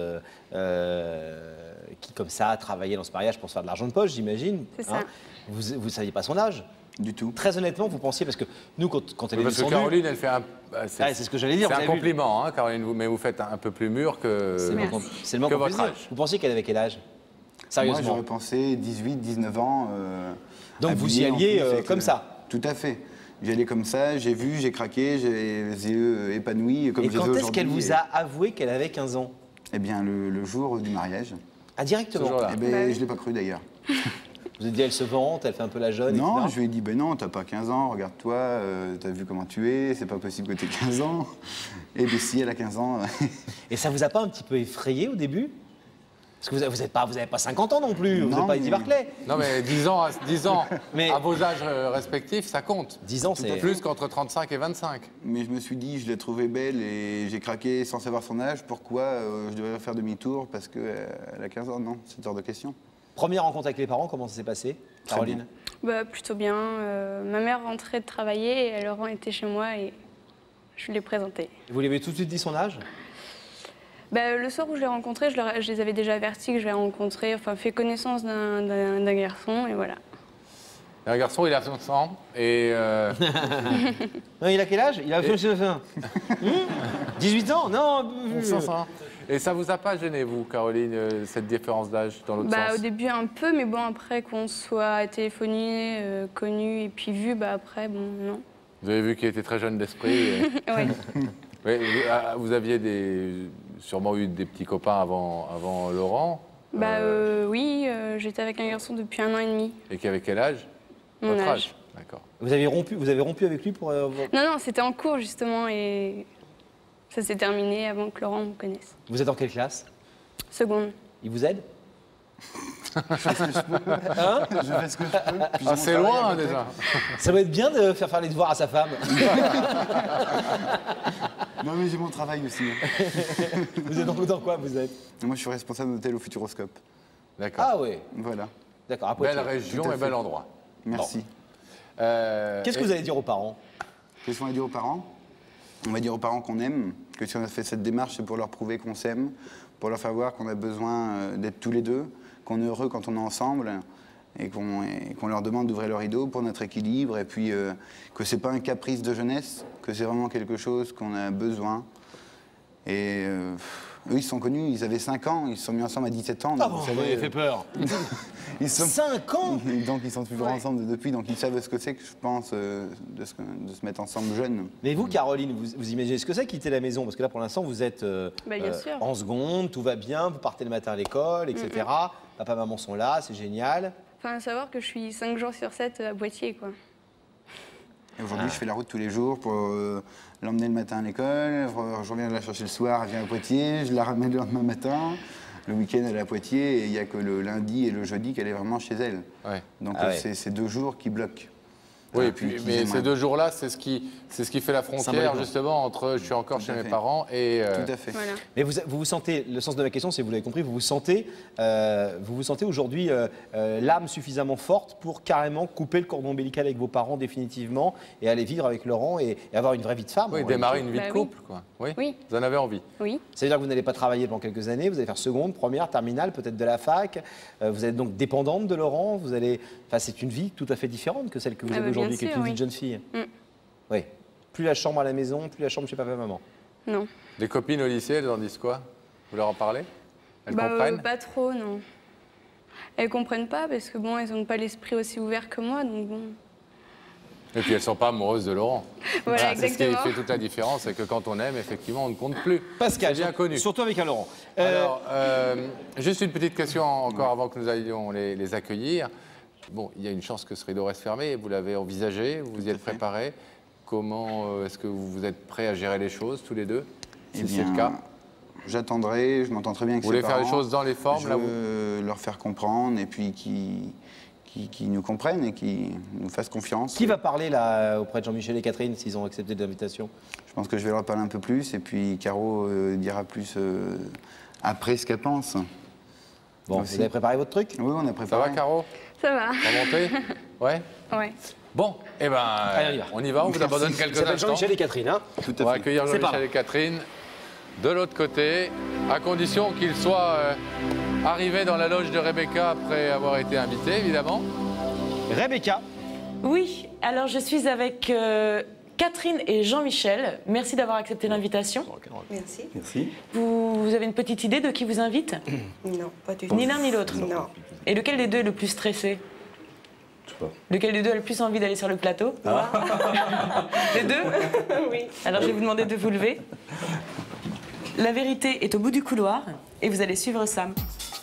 qui, comme ça, travaillait dans ce mariage pour se faire de l'argent de poche, j'imagine, C'est ça. vous ne saviez pas son âge? Du tout. Très honnêtement, vous pensiez, parce que nous, quand elle est Parce que descendue... Caroline, elle fait un... c'est ce que j'allais dire. C'est vous un avez vu. compliment, hein, Caroline, mais vous faites un peu plus mûr que, C'est le moins que qu'on votre puisse dire. âge. Vous pensiez qu'elle avait quel âge? Moi, Sérieusement. j'aurais pensé 18, 19 ans. Donc vous y habillé alliez en plus avec comme le- ça? Tout à fait. J'y allais comme ça, j'ai vu, j'ai craqué, j'ai les yeux épanouis comme Et je les ai quand aujourd'hui. est-ce qu'elle vous a avoué qu'elle avait 15 ans? Eh bien, le jour du mariage. Ah, directement? Ce jour-là. Eh ben, Bah oui. je ne l'ai pas cru d'ailleurs. Vous avez dit, elle se vante, elle fait un peu la jeune, Non, etc. je lui ai dit, ben non, t'as pas 15 ans, regarde-toi, t'as vu comment tu es, c'est pas possible que t'aies 15 ans. Et bien si, elle a 15 ans. Et ça vous a pas un petit peu effrayé au début? Parce que vous n'avez pas 50 ans non plus, vous Non, n'êtes pas Eddie mais- Barclay. Non, mais 10 ans, Mais- à vos âges respectifs, ça compte. 10 ans, c'est... Plus qu'entre 35 et 25. Mais je me suis dit, je l'ai trouvée belle et j'ai craqué sans savoir son âge. Pourquoi je devrais faire demi-tour parce qu'elle a 15 ans? Non, c'est hors de question. Première rencontre avec les parents, comment ça s'est passé, Très Caroline? Bah, plutôt bien. Ma mère rentrait de travailler et Laurent était chez moi et je lui ai présenté. Vous lui avez tout de suite dit son âge? Bah, le soir où je l'ai rencontré, je les avais déjà avertis que je l'ai rencontré, enfin fait connaissance d'un garçon et voilà. Un garçon, il a 5 ans et... Non, il a quel âge? Il a 18 ans? Non, 5 ans. Et ça vous a pas gêné, vous, Caroline, cette différence d'âge dans l'autre Bah, sens? au début un peu, mais bon après qu'on soit téléphoné, connu et puis vu, bah après bon non. Vous avez vu qu'il était très jeune d'esprit. Ouais. Oui, vous aviez sûrement eu des petits copains avant Laurent. Bah oui, j'étais avec un garçon depuis 1 an et demi. Et qui avait quel âge? Mon Votre âge. D'accord. Vous avez rompu avec lui pour... Non, non, c'était en cours justement et ça s'est terminé avant que Laurent me connaisse. Vous êtes en quelle classe? Seconde. Il vous aide? Je fais ce que je peux. puis Ah, j'ai c'est mon travail loin à côté. déjà. Ça doit être bien de faire les devoirs à sa femme. Non, mais j'ai mon travail aussi. Vous êtes dans quoi, vous êtes? Moi, je suis responsable d'hôtel au Futuroscope. D'accord. Ah oui, Voilà. d'accord, à Belle Poitiers. région Tout à et fait. bel endroit. Merci. Qu'est-ce que vous allez dire aux parents? Qu'est-ce qu'on va dire aux parents? On va dire aux parents qu'on aime, que si on a fait cette démarche, c'est pour leur prouver qu'on s'aime, pour leur faire voir qu'on a besoin d'être tous les deux, qu'on est heureux quand on est ensemble et qu'on leur demande d'ouvrir leur rideau pour notre équilibre et puis que c'est pas un caprice de jeunesse, que c'est vraiment quelque chose qu'on a besoin. Et Eux, ils se sont connus, ils avaient 5 ans, ils se sont mis ensemble à 17 ans. Ah donc, bon, vous vous savez, m'avez fait peur. ils sont... 5 ans. Donc ils sont toujours ensemble depuis, donc ils savent ce que c'est, que je pense, de se mettre ensemble jeunes. Mais vous, Caroline, vous imaginez ce que c'est quitter la maison? Parce que là, pour l'instant, vous êtes bien sûr. en seconde, tout va bien, vous partez le matin à l'école, etc. Papa, maman sont là, c'est génial. Enfin, à savoir que je suis 5 jours sur 7 à Poitiers, quoi. Et aujourd'hui, je fais la route tous les jours pour l'emmener le matin à l'école, je reviens la chercher le soir, elle vient à Poitiers, je la ramène le lendemain matin. Le week-end, elle est à Poitiers, et il n'y a que le lundi et le jeudi qu'elle est vraiment chez elle. Ouais. Donc c'est 2 jours qui bloquent. Oui, mais ces 2 jours-là, c'est ce qui fait la frontière, justement, entre je suis encore chez mes parents et... Tout à fait. Voilà. Mais vous vous sentez, le sens de ma question, c'est, vous l'avez compris, vous vous sentez aujourd'hui l'âme suffisamment forte pour carrément couper le cordon ombilical avec vos parents définitivement et aller vivre avec Laurent et avoir une vraie vie de femme. Oui, démarrer une vie de couple, quoi. Oui. Vous en avez envie. Oui. Ça veut dire que vous n'allez pas travailler pendant quelques années, vous allez faire seconde, première, terminale, peut-être de la fac. Vous êtes donc dépendante de Laurent. Enfin, c'est une vie tout à fait différente que celle que vous avez aujourd'hui, qui est une vie de jeune fille. Oui. Plus la chambre à la maison, plus la chambre chez papa et maman. Non. Des copines au lycée, elles en disent quoi? Vous leur en parlez? Elles comprennent? Pas trop, non. Elles comprennent pas parce que bon, elles n'ont pas l'esprit aussi ouvert que moi, donc bon. Et puis elles ne sont pas amoureuses de Laurent. Voilà, c'est ce qui exactement. fait toute la différence, c'est que quand on aime, effectivement, on ne compte plus. Pascal, C'est bien connu. surtout avec un Laurent. Alors, juste une petite question encore avant que nous allions les accueillir. Bon, il y a une chance que ce rideau reste fermé, vous l'avez envisagé, vous vous y êtes préparé. Comment est-ce que vous êtes prêts à gérer les choses, tous les deux, si c'est le cas? J'attendrai, je m'entends très bien avec Vous voulez ses faire parents. les choses dans les formes, Je là, veux leur faire comprendre et puis qui nous comprennent et qui nous fassent confiance. Qui va parler là auprès de Jean-Michel et Catherine s'ils ont accepté l'invitation? Je pense que je vais leur parler un peu plus et puis Caro dira plus après ce qu'elle pense. Bon, Aussi. vous avez préparé votre truc? Oui, on a Ça préparé. va, Caro? Ça va. Remontez? Ouais? Ouais. Bon, eh ben, Allez, on y va, on vous abandonne quelques Ça s'appelle instants. Jean-Michel et Catherine, hein? Tout On va à fait. accueillir C'est pas Jean-Michel et Catherine de l'autre côté, à condition qu'ils soient arrivés dans la loge de Rebecca après avoir été invités, évidemment. Rebecca. Oui, alors je suis avec Catherine et Jean-Michel. Merci d'avoir accepté l'invitation. Merci. Merci. Vous avez une petite idée de qui vous invite? Non, pas du tout. Ni l'un ni l'autre. Non. Et lequel des deux est le plus stressé? Je sais pas. Lequel des deux a le plus envie d'aller sur le plateau? Les deux? Oui. Alors je vais vous demander de vous lever. La vérité est au bout du couloir et vous allez suivre Sam.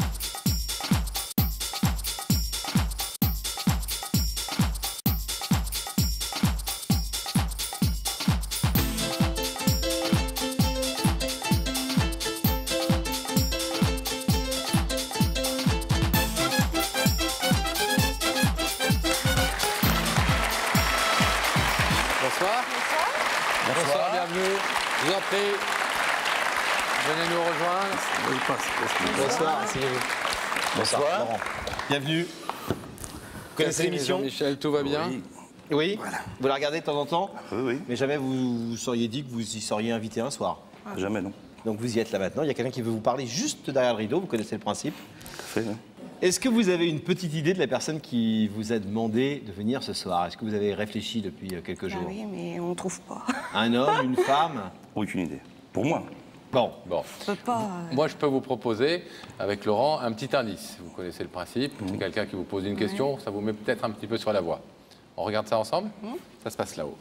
Bonsoir. Bonsoir, bienvenue. Je vous en prie. Venez nous rejoindre. Bonsoir. Bonsoir. Laurent. Bienvenue. Vous connaissez l'émission? Michel, tout va bien? Oui. Voilà. Vous la regardez de temps en temps? Oui. Mais jamais vous seriez dit que vous y seriez invité un soir? Jamais, non. Donc vous y êtes là maintenant. Il y a quelqu'un qui veut vous parler juste derrière le rideau. Vous connaissez le principe. Tout à fait, oui. Est-ce que vous avez une petite idée de la personne qui vous a demandé de venir ce soir? Est-ce que vous avez réfléchi depuis quelques jours? Oui, mais on ne trouve pas. Un homme, une femme? Aucune idée. Pour moi. Bon. Bon. On peut pas. Moi, je peux vous proposer, avec Laurent, un petit indice. Vous connaissez le principe. C'est quelqu'un qui vous pose une question, ça vous met peut-être un petit peu sur la voie. On regarde ça ensemble? Ça se passe là-haut.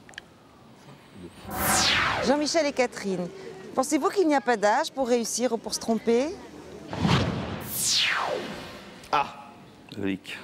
Jean-Michel et Catherine, pensez-vous qu'il n'y a pas d'âge pour réussir ou pour se tromper? Ah. Loïc.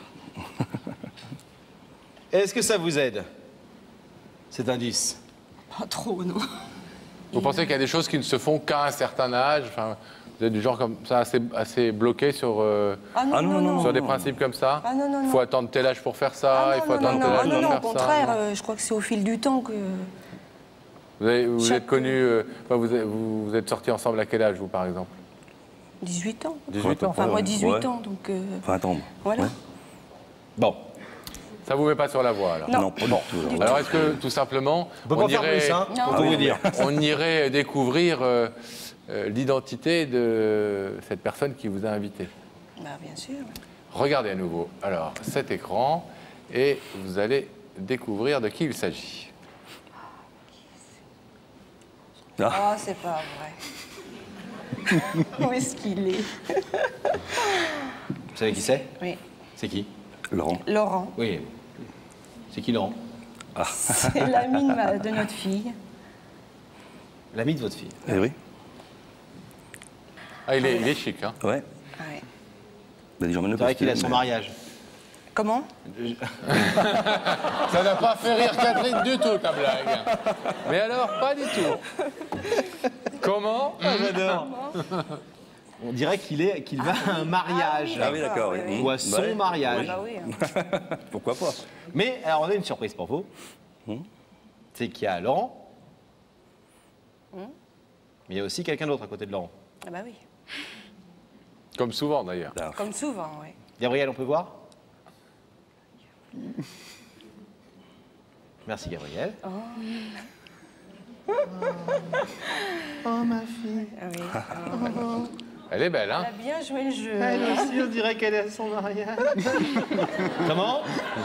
Est-ce que ça vous aide, cet indice? Pas trop, non. Vous pensez qu'il y a des choses qui ne se font qu'à un certain âge? Enfin, vous êtes du genre comme ça assez bloqué sur, sur des principes comme ça? Ah non, non, Il faut attendre tel âge pour faire ça, il faut attendre tel âge pour au faire ça. contraire, je crois que c'est au fil du temps que... Vous êtes connus, vous êtes sortis ensemble à quel âge, vous, par exemple? 18 ans. 18 ans. Enfin, moi, 18 ouais. ans, donc... Enfin, attendre. Voilà. Ouais. Bon. Ça vous met pas sur la voie, alors? Non. Pas du tout. Alors, est-ce que, tout simplement, On peut pas faire plus, hein, pour tout vous dire. on irait découvrir l'identité de cette personne qui vous a invité? Bah, bien sûr. Regardez à nouveau, alors, cet écran, et vous allez découvrir de qui il s'agit. Ah, c'est pas vrai. Où est-ce qu'il est? Vous savez qui c'est? Oui. C'est qui? Laurent. Laurent. Oui. C'est qui, Laurent? C'est l'ami de notre fille. L'ami de votre fille? Eh oui. Ah, il est chic, hein? Ouais. Ouais. Bah, déjà, C'est vrai qu'il a son mariage. Comment? Ça n'a pas fait rire Catherine du tout, ta blague. Mais alors, pas du tout. Comment? J'adore. On dirait qu'il va à un mariage. Ah oui, d'accord. Oui. Ou à son mariage. Ah bah oui. Pourquoi pas? Mais alors, on a une surprise pour vous. C'est qu'il y a Laurent. Mais il y a aussi quelqu'un d'autre à côté de Laurent. Ah bah oui. Comme souvent, d'ailleurs. Comme souvent, oui. Gabriel, on peut voir? Merci, Gabriel. Oh, ma fille. Ah oui. Elle est belle, hein? Elle a bien joué le jeu. Elle aussi, on dirait qu'elle est à son mariage. Comment?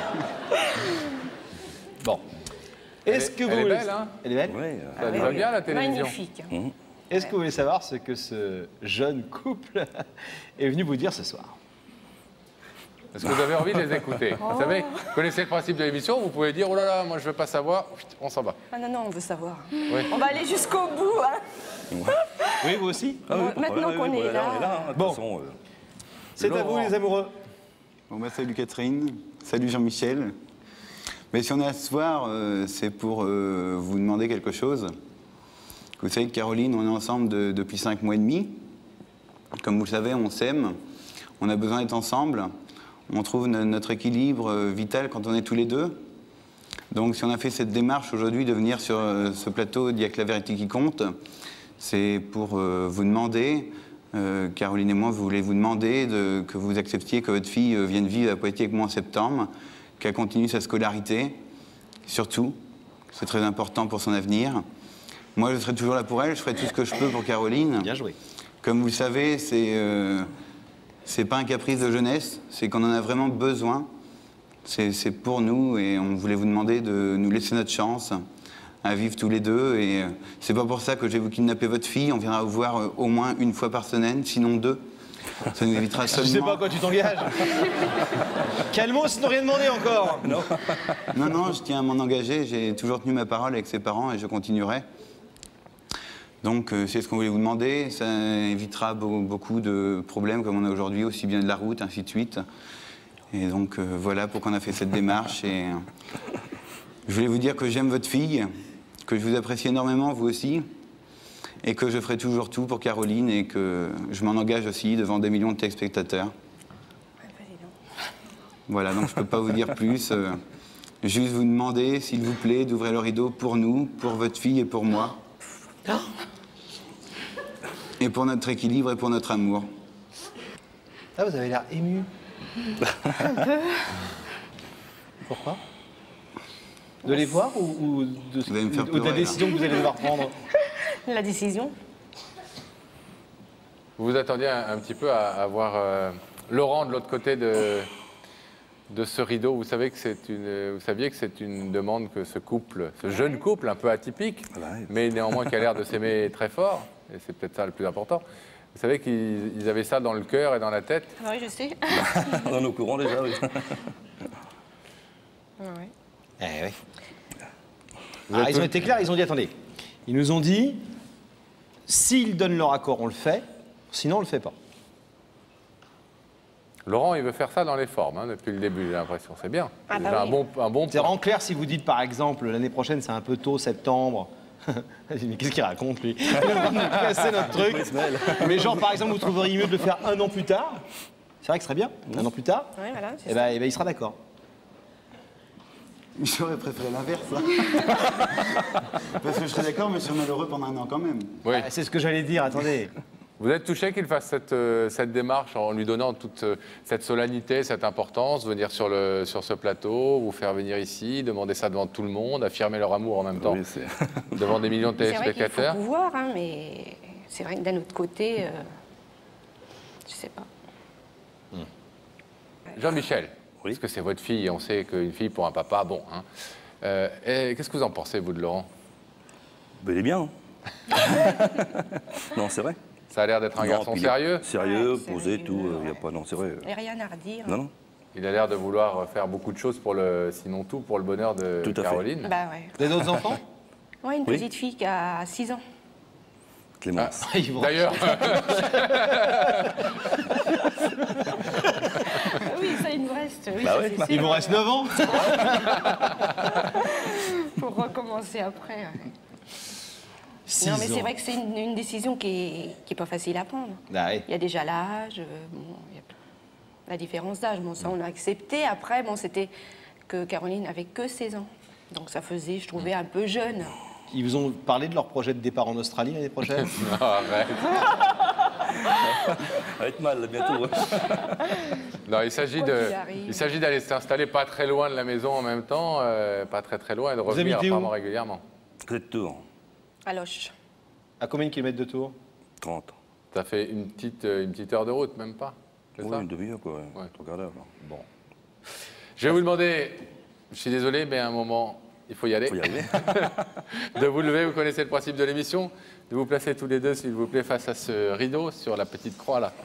Bon. Est-ce que vous elle est voulez... belle, hein? Elle est belle? Oui. Ça lui va bien, la télévision. Magnifique. Est-ce que vous voulez savoir ce que ce jeune couple est venu vous dire ce soir? Est-ce que vous avez envie de les écouter? Vous savez, vous connaissez le principe de l'émission, vous pouvez dire, oh là là, moi je veux pas savoir, on s'en va. Ah non, non, on veut savoir. Oui. On va aller jusqu'au bout, hein. Oui, vous aussi? Ah oui, Maintenant qu'on est là. on est là. Hein, de Bon. toute façon, C'est à vous, les amoureux. Bon, bah, salut Catherine, salut Jean-Michel. Mais si on est à ce soir, c'est pour vous demander quelque chose. Vous savez que Caroline, on est ensemble depuis 5 mois et demi. Comme vous le savez, on s'aime, on a besoin d'être ensemble. On trouve notre équilibre vital quand on est tous les deux. Donc si on a fait cette démarche aujourd'hui de venir sur ce plateau d'Il y a que la vérité qui compte, c'est pour vous demander, Caroline et moi, vous voulez vous demander que vous acceptiez que votre fille vienne vivre à Poitiers avec moi en septembre, qu'elle continue sa scolarité, surtout, c'est très important pour son avenir. Moi, je serai toujours là pour elle, je ferai tout ce que je peux pour Caroline. Bien joué. Comme vous le savez, c'est pas un caprice de jeunesse, c'est qu'on en a vraiment besoin. C'est pour nous et on voulait vous demander de nous laisser notre chance à vivre tous les deux. Et c'est pas pour ça que je vais vous kidnapper votre fille. On viendra vous voir au moins 1 fois par semaine, sinon 2. Ça nous évitera seulement... Je sais pas à quoi tu t'engages. Calmos, sinon rien demandé encore. Non, non, je tiens à m'en engager. J'ai toujours tenu ma parole avec ses parents et je continuerai. Donc, c'est ce qu'on voulait vous demander. Ça évitera beaucoup de problèmes comme on a aujourd'hui, aussi bien de la route, ainsi de suite. Et donc, voilà pourquoi on a fait cette démarche. Et je voulais vous dire que j'aime votre fille, que je vous apprécie énormément, vous aussi, et que je ferai toujours tout pour Caroline et que je m'en engage aussi devant des millions de téléspectateurs. Voilà, donc je ne peux pas vous dire plus. Juste vous demander, s'il vous plaît, d'ouvrir le rideau pour nous, pour votre fille et pour moi. Et pour notre équilibre et pour notre amour. Ah, vous avez l'air ému. Un peu. Pourquoi? De les voir ou de la décision que vous allez devoir prendre? La décision. Vous vous attendiez un petit peu à voir Laurent de l'autre côté de ce rideau. Vous saviez que c'est une demande que ce couple, ce jeune couple un peu atypique, mais néanmoins qui a l'air de s'aimer très fort, et c'est peut-être ça le plus important. Vous savez qu'ils avaient ça dans le cœur et dans la tête. Ah oui, je sais. On est au courant déjà, oui. Oui. Eh oui. Ah, ils ont été clairs, ils ont dit, attendez, ils nous ont dit, s'ils donnent leur accord, on le fait, sinon on le fait pas. Laurent, il veut faire ça dans les formes, hein, depuis le début, j'ai l'impression. C'est bien. Ah C'est bah oui. un bon C'est en clair si vous dites, par exemple, l'année prochaine, c'est un peu tôt, septembre. Mais qu'est-ce qu'il raconte, lui? Il est en train de nous casser notre truc. Mais genre, par exemple, vous trouveriez mieux de le faire 1 an plus tard? C'est vrai que ce serait bien, 1 an plus tard. Oui, voilà, c'est Eh ça. ben, il sera d'accord. J'aurais préféré l'inverse. Parce que je serais d'accord, mais je serais malheureux pendant 1 an quand même. Oui. Ah, c'est ce que j'allais dire, attendez. Vous êtes touché qu'il fasse cette démarche en lui donnant toute cette solennité, cette importance, venir sur ce plateau, vous faire venir ici, demander ça devant tout le monde, affirmer leur amour en même temps, Oui, devant des millions de C'est vrai qu'il faut téléspectateurs. pouvoir, hein, mais c'est vrai que d'un autre côté, je sais pas. Jean-Michel, parce que c'est votre fille, et on sait qu'une fille pour un papa, bon. Hein. Et qu'est-ce que vous en pensez, vous, de Laurent? Ben, il est bien. Hein. Non, c'est vrai. Ça a l'air d'être un Non, garçon puis il est sérieux. Sérieux, Ouais, posé, sérieux, tout. Il n'y a pas. Non, c'est vrai. Et rien à redire. Non, non. Il a l'air de vouloir faire beaucoup de choses pour sinon tout, pour le bonheur de Tout à fait. Caroline. Bah ouais. Vous avez d'autres enfants? Ouais, une Oui. petite fille qui a 6 ans. Clémence. D'ailleurs, Oui, ça, il nous reste. Oui, Bah ça, ouais. c'est sûr. Il vous reste 9 ans? Pour recommencer après. Ouais. 6 Non, mais ans. c'est vrai que c'est une décision qui est pas facile à prendre. Ah oui. Il y a déjà l'âge, bon, il y a la différence d'âge. Bon, ça, on a accepté. Après, bon, c'était que Caroline avait que 16 ans. Donc ça faisait, je trouvais, un peu jeune. Ils vous ont parlé de leur projet de départ en Australie l'année prochaine? non, arrête. Ça va être mal, bientôt. Non, il s'agit Quoi qu'il arrive. il s'agit d'aller s'installer pas très loin de la maison en même temps, pas très loin, et de revenir habitez où? apparemment régulièrement. Vous êtes Tours. À Loche. À combien de kilomètres de Tours? 30. Ça fait une petite heure de route, même pas. C'est Oui, ça une demi-heure, quoi. Ouais. 3 quarts d'heure. Bon. Je vais vous demander, je suis désolé, mais à un moment, il faut y aller. Il faut y arriver. De vous lever, vous connaissez le principe de l'émission, de vous placer tous les deux, s'il vous plaît, face à ce rideau, sur la petite croix là.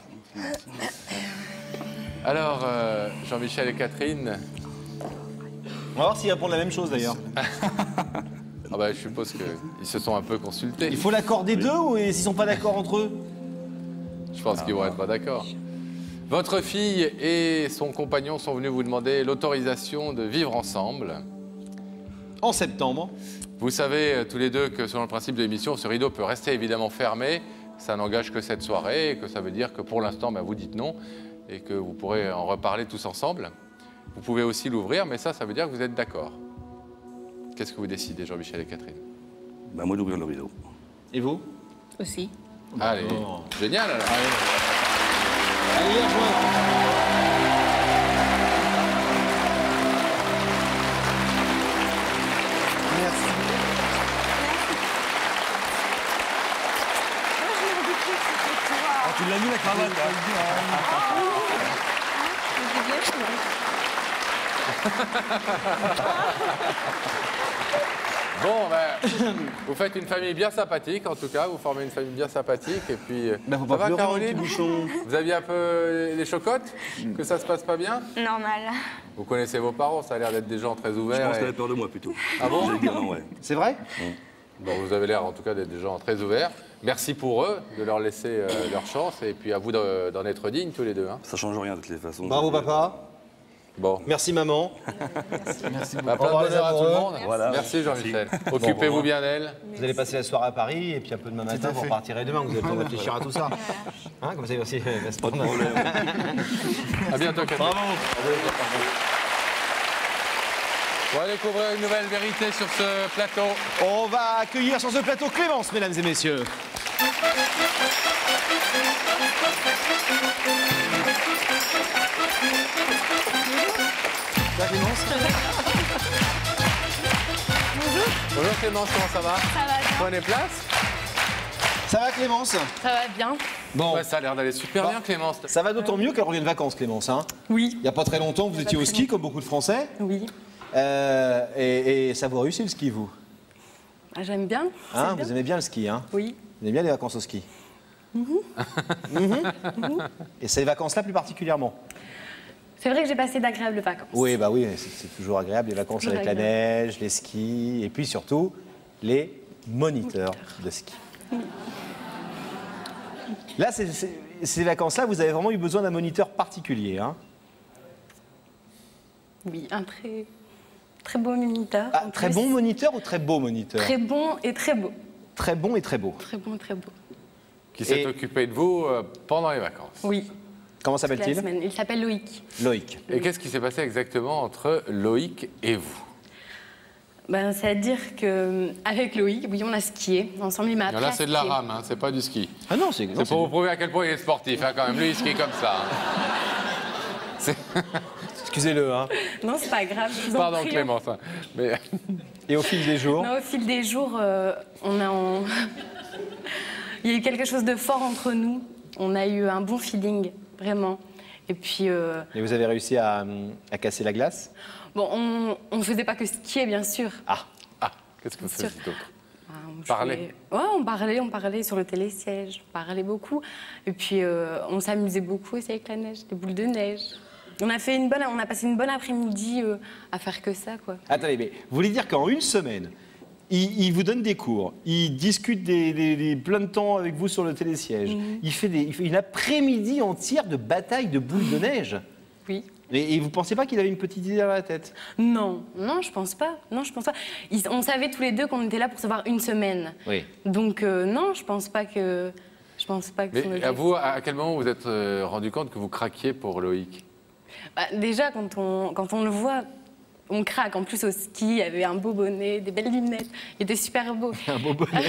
Alors, Jean-Michel et Catherine. On va voir s'ils répondent la même chose d'ailleurs. Ah bah, je suppose qu'ils se sont un peu consultés. Il faut l'accord des deux ou s'ils sont pas d'accord entre eux? Je pense qu'ils vont être pas d'accord. Votre fille et son compagnon sont venus vous demander l'autorisation de vivre ensemble. En septembre. Vous savez tous les deux que selon le principe de l'émission, ce rideau peut rester évidemment fermé. Ça n'engage que cette soirée et que ça veut dire que pour l'instant, vous dites non et que vous pourrez en reparler tous ensemble. Vous pouvez aussi l'ouvrir, mais ça veut dire que vous êtes d'accord. Qu'est-ce que vous décidez, Jean-Michel et Catherine? Ben, moi, d'ouvrir le rideau. Et vous? Aussi. Allez, génial alors. Allez les rejoindre. Merci. Ah, tu l'as mis la cravate, Bon, ben, vous faites une famille bien sympathique, en tout cas. Vous formez une famille bien sympathique. Et puis, Faut ça pas va, pleurer, Caroline? petit bouchon. Vous aviez un peu les chocottes? Que ça se passe pas bien? Normal. Vous connaissez vos parents, ça a l'air d'être des gens très Je ouverts. pense et- qu'elle avait peur de moi, plutôt. Ah bon? J'allais dire non, ouais. C'est vrai? Bon, vous avez l'air en tout cas d'être des gens très ouverts. Merci pour eux de leur laisser leur chance. Et puis à vous d'en être dignes tous les deux. Hein. Ça change rien, de toutes les façons. Bravo papa. Bon. Merci maman. Merci beaucoup. Au Plein de revoir, les bonheur à tout le amoureux. monde. Voilà. Merci Jean-Michel. Bon, Occupez-vous bien d'elle. Vous allez passer la soirée à Paris et puis un peu demain matin vous repartirez demain. Vous avez le temps de réfléchir à tout ça. Hein, comme ça aussi, reste pas de problème. À bientôt Catherine. Bravo. On va découvrir une nouvelle vérité sur ce plateau. On va accueillir sur ce plateau Clémence, mesdames et messieurs. Ça, Clémence. Bonjour Clémence, comment ça va? Ça va bien. Prenez place. Ça va Clémence? Ça va bien. Bon. Ouais, ça a l'air d'aller super bien Clémence. Ça va d'autant mieux qu'elle revient de vacances, Clémence. Hein. Oui. Il n'y a pas très longtemps, vous étiez au ski, comme beaucoup de Français. Oui. Et ça vous réussit le ski, vous? Ah, j'aime bien. Hein, vous aimez bien le ski, hein? Oui. Vous aimez bien les vacances au ski? Et ces vacances-là plus particulièrement? C'est vrai que j'ai passé d'agréables vacances. Oui, bah oui, c'est toujours agréable, les vacances Toujours avec la agréable. neige, les skis, et puis surtout, les moniteurs de ski. Là, ces vacances-là, vous avez vraiment eu besoin d'un moniteur particulier, hein? Oui, un très beau moniteur. Ah, En très plus, bon moniteur ou très beau moniteur? Très bon et très beau. Très bon et très beau. Très bon et très beau. Qui s'est Et- occupé de vous pendant les vacances. Oui. Comment toute la s'appelle-t-il? semaine. Il s'appelle Loïc. Loïc. Et qu'est-ce qui s'est passé exactement entre Loïc et vous? Ben, c'est-à-dire qu'avec Loïc, oui, on a skié ensemble. Il m'a appris Là, à c'est de la skier. rame, hein, c'est pas du ski. Ah non, c'est C'est pour vous prouver à quel point il est sportif, hein, quand même. Lui, il skie comme ça. hein. Excusez-le, hein. Non, c'est pas grave. je vous en Pardon, prie. Clémence. hein. Mais Et au fil des jours? Non, au fil des jours, il y a eu quelque chose de fort entre nous. On a eu un bon feeling, vraiment. Et puis, Et vous avez réussi à casser la glace? bon, on ne faisait pas que skier, bien sûr. Ah, qu'est-ce que vous Sûr. faisiez d'autre? On Parlait. Ouais, on parlait sur le télésiège, on parlait beaucoup. Et puis, on s'amusait beaucoup aussi avec la neige, des boules de neige. On a passé une bonne après-midi à faire que ça, quoi. Attendez, mais vous voulez dire qu'en une semaine, il vous donne des cours, il discute plein de temps avec vous sur le télésiège, il fait une après-midi entière de bataille de boules de neige. Oui. Et vous ne pensez pas qu'il avait une petite idée dans la tête? Non, je pense pas. Non, je pense pas. On savait tous les deux qu'on était là pour se voir une semaine. Oui. Donc non, je pense pas que. Mais à quel moment vous êtes rendu compte que vous craquiez pour Loïc? Déjà, quand on le voit, on craque. En plus, au ski, il y avait un beau bonnet, des belles lunettes. Il était super beau. Un beau bonnet.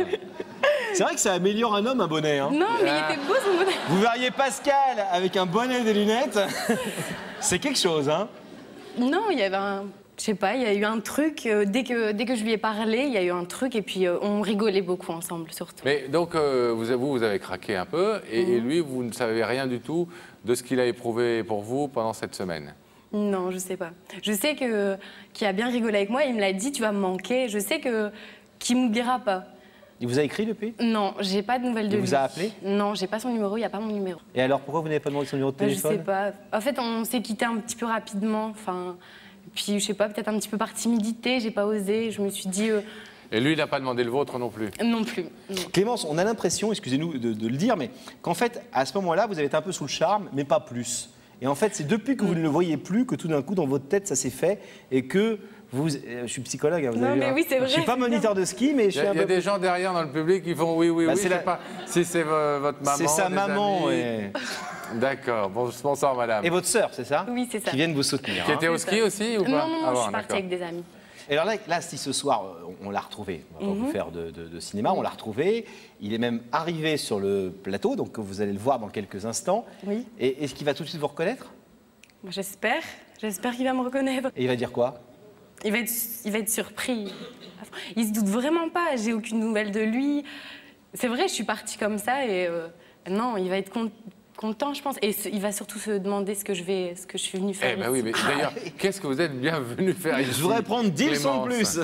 C'est vrai que ça améliore un homme, un bonnet. Hein. Non, mais il était beau, son bonnet. Vous verriez Pascal avec un bonnet et des lunettes. C'est quelque chose, hein? Non, il y avait je sais pas, il y a eu un truc, dès que je lui ai parlé, il y a eu un truc et puis on rigolait beaucoup ensemble, surtout. Mais donc, vous avez craqué un peu et lui, vous ne savez rien du tout de ce qu'il a éprouvé pour vous pendant cette semaine? Non, je sais pas. Je sais qu'il a bien rigolé avec moi, il me l'a dit, tu vas me manquer. Je sais qu'il m'oubliera pas. Il vous a écrit depuis? Non, j'ai pas de nouvelles de lui. Il vous a appelé? Non, j'ai pas son numéro, il n'y a pas mon numéro. Et alors, pourquoi vous n'avez pas demandé son numéro de téléphone? Je sais pas. En fait, on s'est quitté un petit peu rapidement. Enfin, puis, je sais pas, peut-être un petit peu par timidité, j'ai pas osé. Je me suis dit... Et lui, il n'a pas demandé le vôtre non plus? Non plus. Non. Clémence, on a l'impression, excusez-nous de le dire, mais qu'en fait, à ce moment-là, vous avez été un peu sous le charme, mais pas plus. Et en fait, c'est depuis que vous ne le voyez plus que tout d'un coup, dans votre tête, ça s'est fait et que... je suis psychologue, hein, vous avez vu. Oui, c'est vrai. Je suis pas moniteur de ski, mais je suis Il y a des gens derrière dans le public qui font oui, je sais pas si c'est votre maman. C'est sa maman. Et... D'accord. Bonsoir, madame. Et votre sœur, c'est ça? Oui, c'est ça. Qui viennent vous soutenir. Qui était au ski aussi ou pas? Non, je suis partie avec des amis. Et alors là, si ce soir, on l'a retrouvé, on va pas vous faire de cinéma, on l'a retrouvé, il est même arrivé sur le plateau, donc vous allez le voir dans quelques instants. Oui. Et est-ce qu'il va tout de suite vous reconnaître? J'espère qu'il va me reconnaître. Et il va dire quoi? Il va être surpris. Il se doute vraiment pas, j'ai aucune nouvelle de lui. C'est vrai, je suis partie comme ça et non, il va être content, je pense. Et il va surtout se demander ce que je suis venue faire. Oui, mais d'ailleurs, qu'est-ce que vous êtes bien venu faire ici? Je voudrais prendre 10 leçons de plus.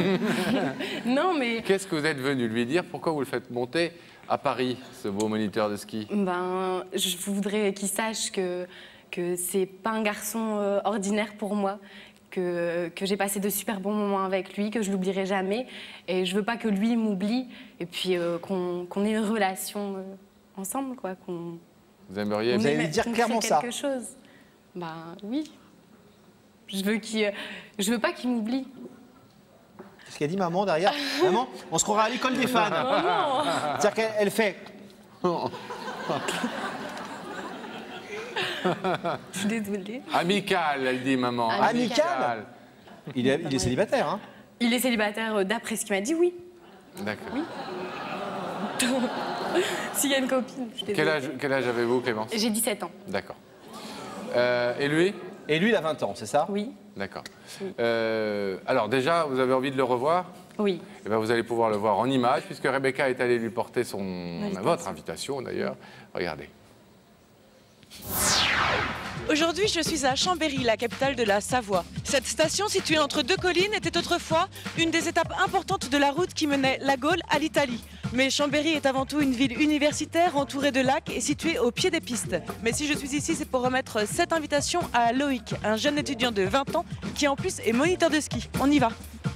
Non, mais... Qu'est-ce que vous êtes venu lui dire? Pourquoi vous le faites monter à Paris, ce beau moniteur de ski? Je voudrais qu'il sache que c'est pas un garçon ordinaire pour moi. Que j'ai passé de super bons moments avec lui, que je l'oublierai jamais. Et je veux pas que lui m'oublie. Et puis qu'on ait une relation ensemble, quoi. Vous aimeriez... Vous allez lui dire clairement ça? Quelque chose. Oui. Je veux pas qu'il m'oublie. Ce qu'a dit maman derrière. Maman, on se croira à l'école des fans. C'est-à-dire qu'elle fait... Je suis désolée. Amical, elle dit maman. Amical. Il est célibataire, hein? Il est célibataire d'après ce qu'il m'a dit, oui. D'accord. Oui. S'il y a une copine, je suis désolée. Quel âge avez-vous, Clémence? J'ai 17 ans. D'accord. Et lui? Et lui, il a 20 ans, c'est ça? Oui. D'accord. Alors déjà, vous avez envie de le revoir? Oui. Eh bien, vous allez pouvoir le voir en image, puisque Rebecca est allée lui porter votre invitation, d'ailleurs. Regardez. Aujourd'hui, je suis à Chambéry, la capitale de la Savoie. Cette station, située entre deux collines, était autrefois une des étapes importantes de la route qui menait la Gaule à l'Italie. Mais Chambéry est avant tout une ville universitaire entourée de lacs et située au pied des pistes. Mais si je suis ici, c'est pour remettre cette invitation à Loïc, un jeune étudiant de 20 ans qui en plus est moniteur de ski. On y va.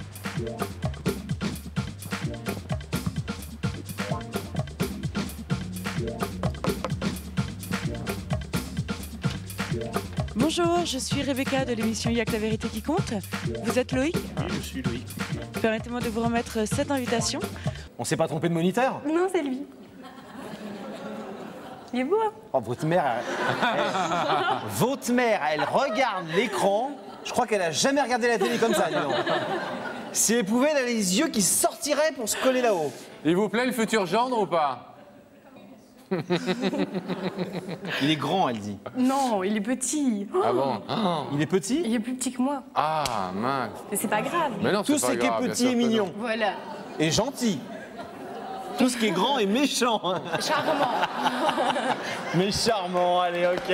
Bonjour, je suis Rebecca de l'émission Y'a que la vérité qui compte. Vous êtes Loïc? Oui, je suis Loïc. Permettez-moi de vous remettre cette invitation. On s'est pas trompé de moniteur? Non, c'est lui. Il est beau, hein? Oh, votre mère, elle regarde l'écran. Je crois qu'elle a jamais regardé la télé comme ça, dis donc. Si elle pouvait, elle a les yeux qui sortiraient pour se coller là-haut. Il vous plaît le futur gendre ou pas? Il est grand, elle dit. Non, il est petit. Ah bon? Il est petit? Il est plus petit que moi. Ah, mince. Mais c'est pas grave. Mais non, tout ce qui est petit est mignon. Voilà. Et gentil. Tout ce qui est grand est méchant. Charmant. Mais charmant, allez, ok.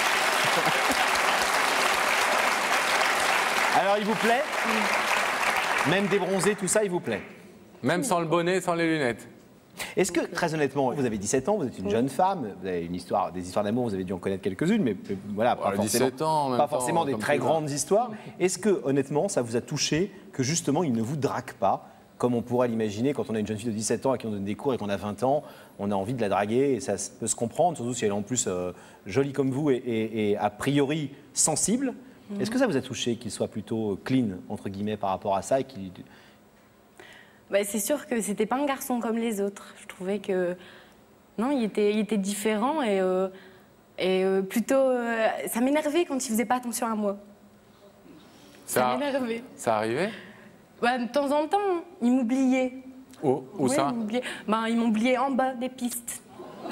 Alors, il vous plaît? Même débronzé, tout ça, il vous plaît? Même sans le bonnet, sans les lunettes? Est-ce que, très honnêtement, vous avez 17 ans, vous êtes une jeune femme, vous avez des histoires d'amour, vous avez dû en connaître quelques-unes, mais voilà, pas forcément, 17 ans, en même pas temps, forcément des comme très tout. grandes histoires. Est-ce que, honnêtement, ça vous a touché que justement, il ne vous drague pas, comme on pourrait l'imaginer quand on a une jeune fille de 17 ans à qui on donne des cours et qu'on a 20 ans, on a envie de la draguer et ça peut se comprendre, surtout si elle est en plus jolie comme vous et a priori sensible. Est-ce que ça vous a touché qu'il soit plutôt clean, entre guillemets, par rapport à ça et qu'il... Bah, c'est sûr que c'était pas un garçon comme les autres. Je trouvais que non, il était différent et plutôt ça m'énervait quand il faisait pas attention à moi. Ça m'énervait. Ça arrivait? Bah, de temps en temps, il m'oubliait. Où Ouais, ça? Il m'oubliait en bas des pistes.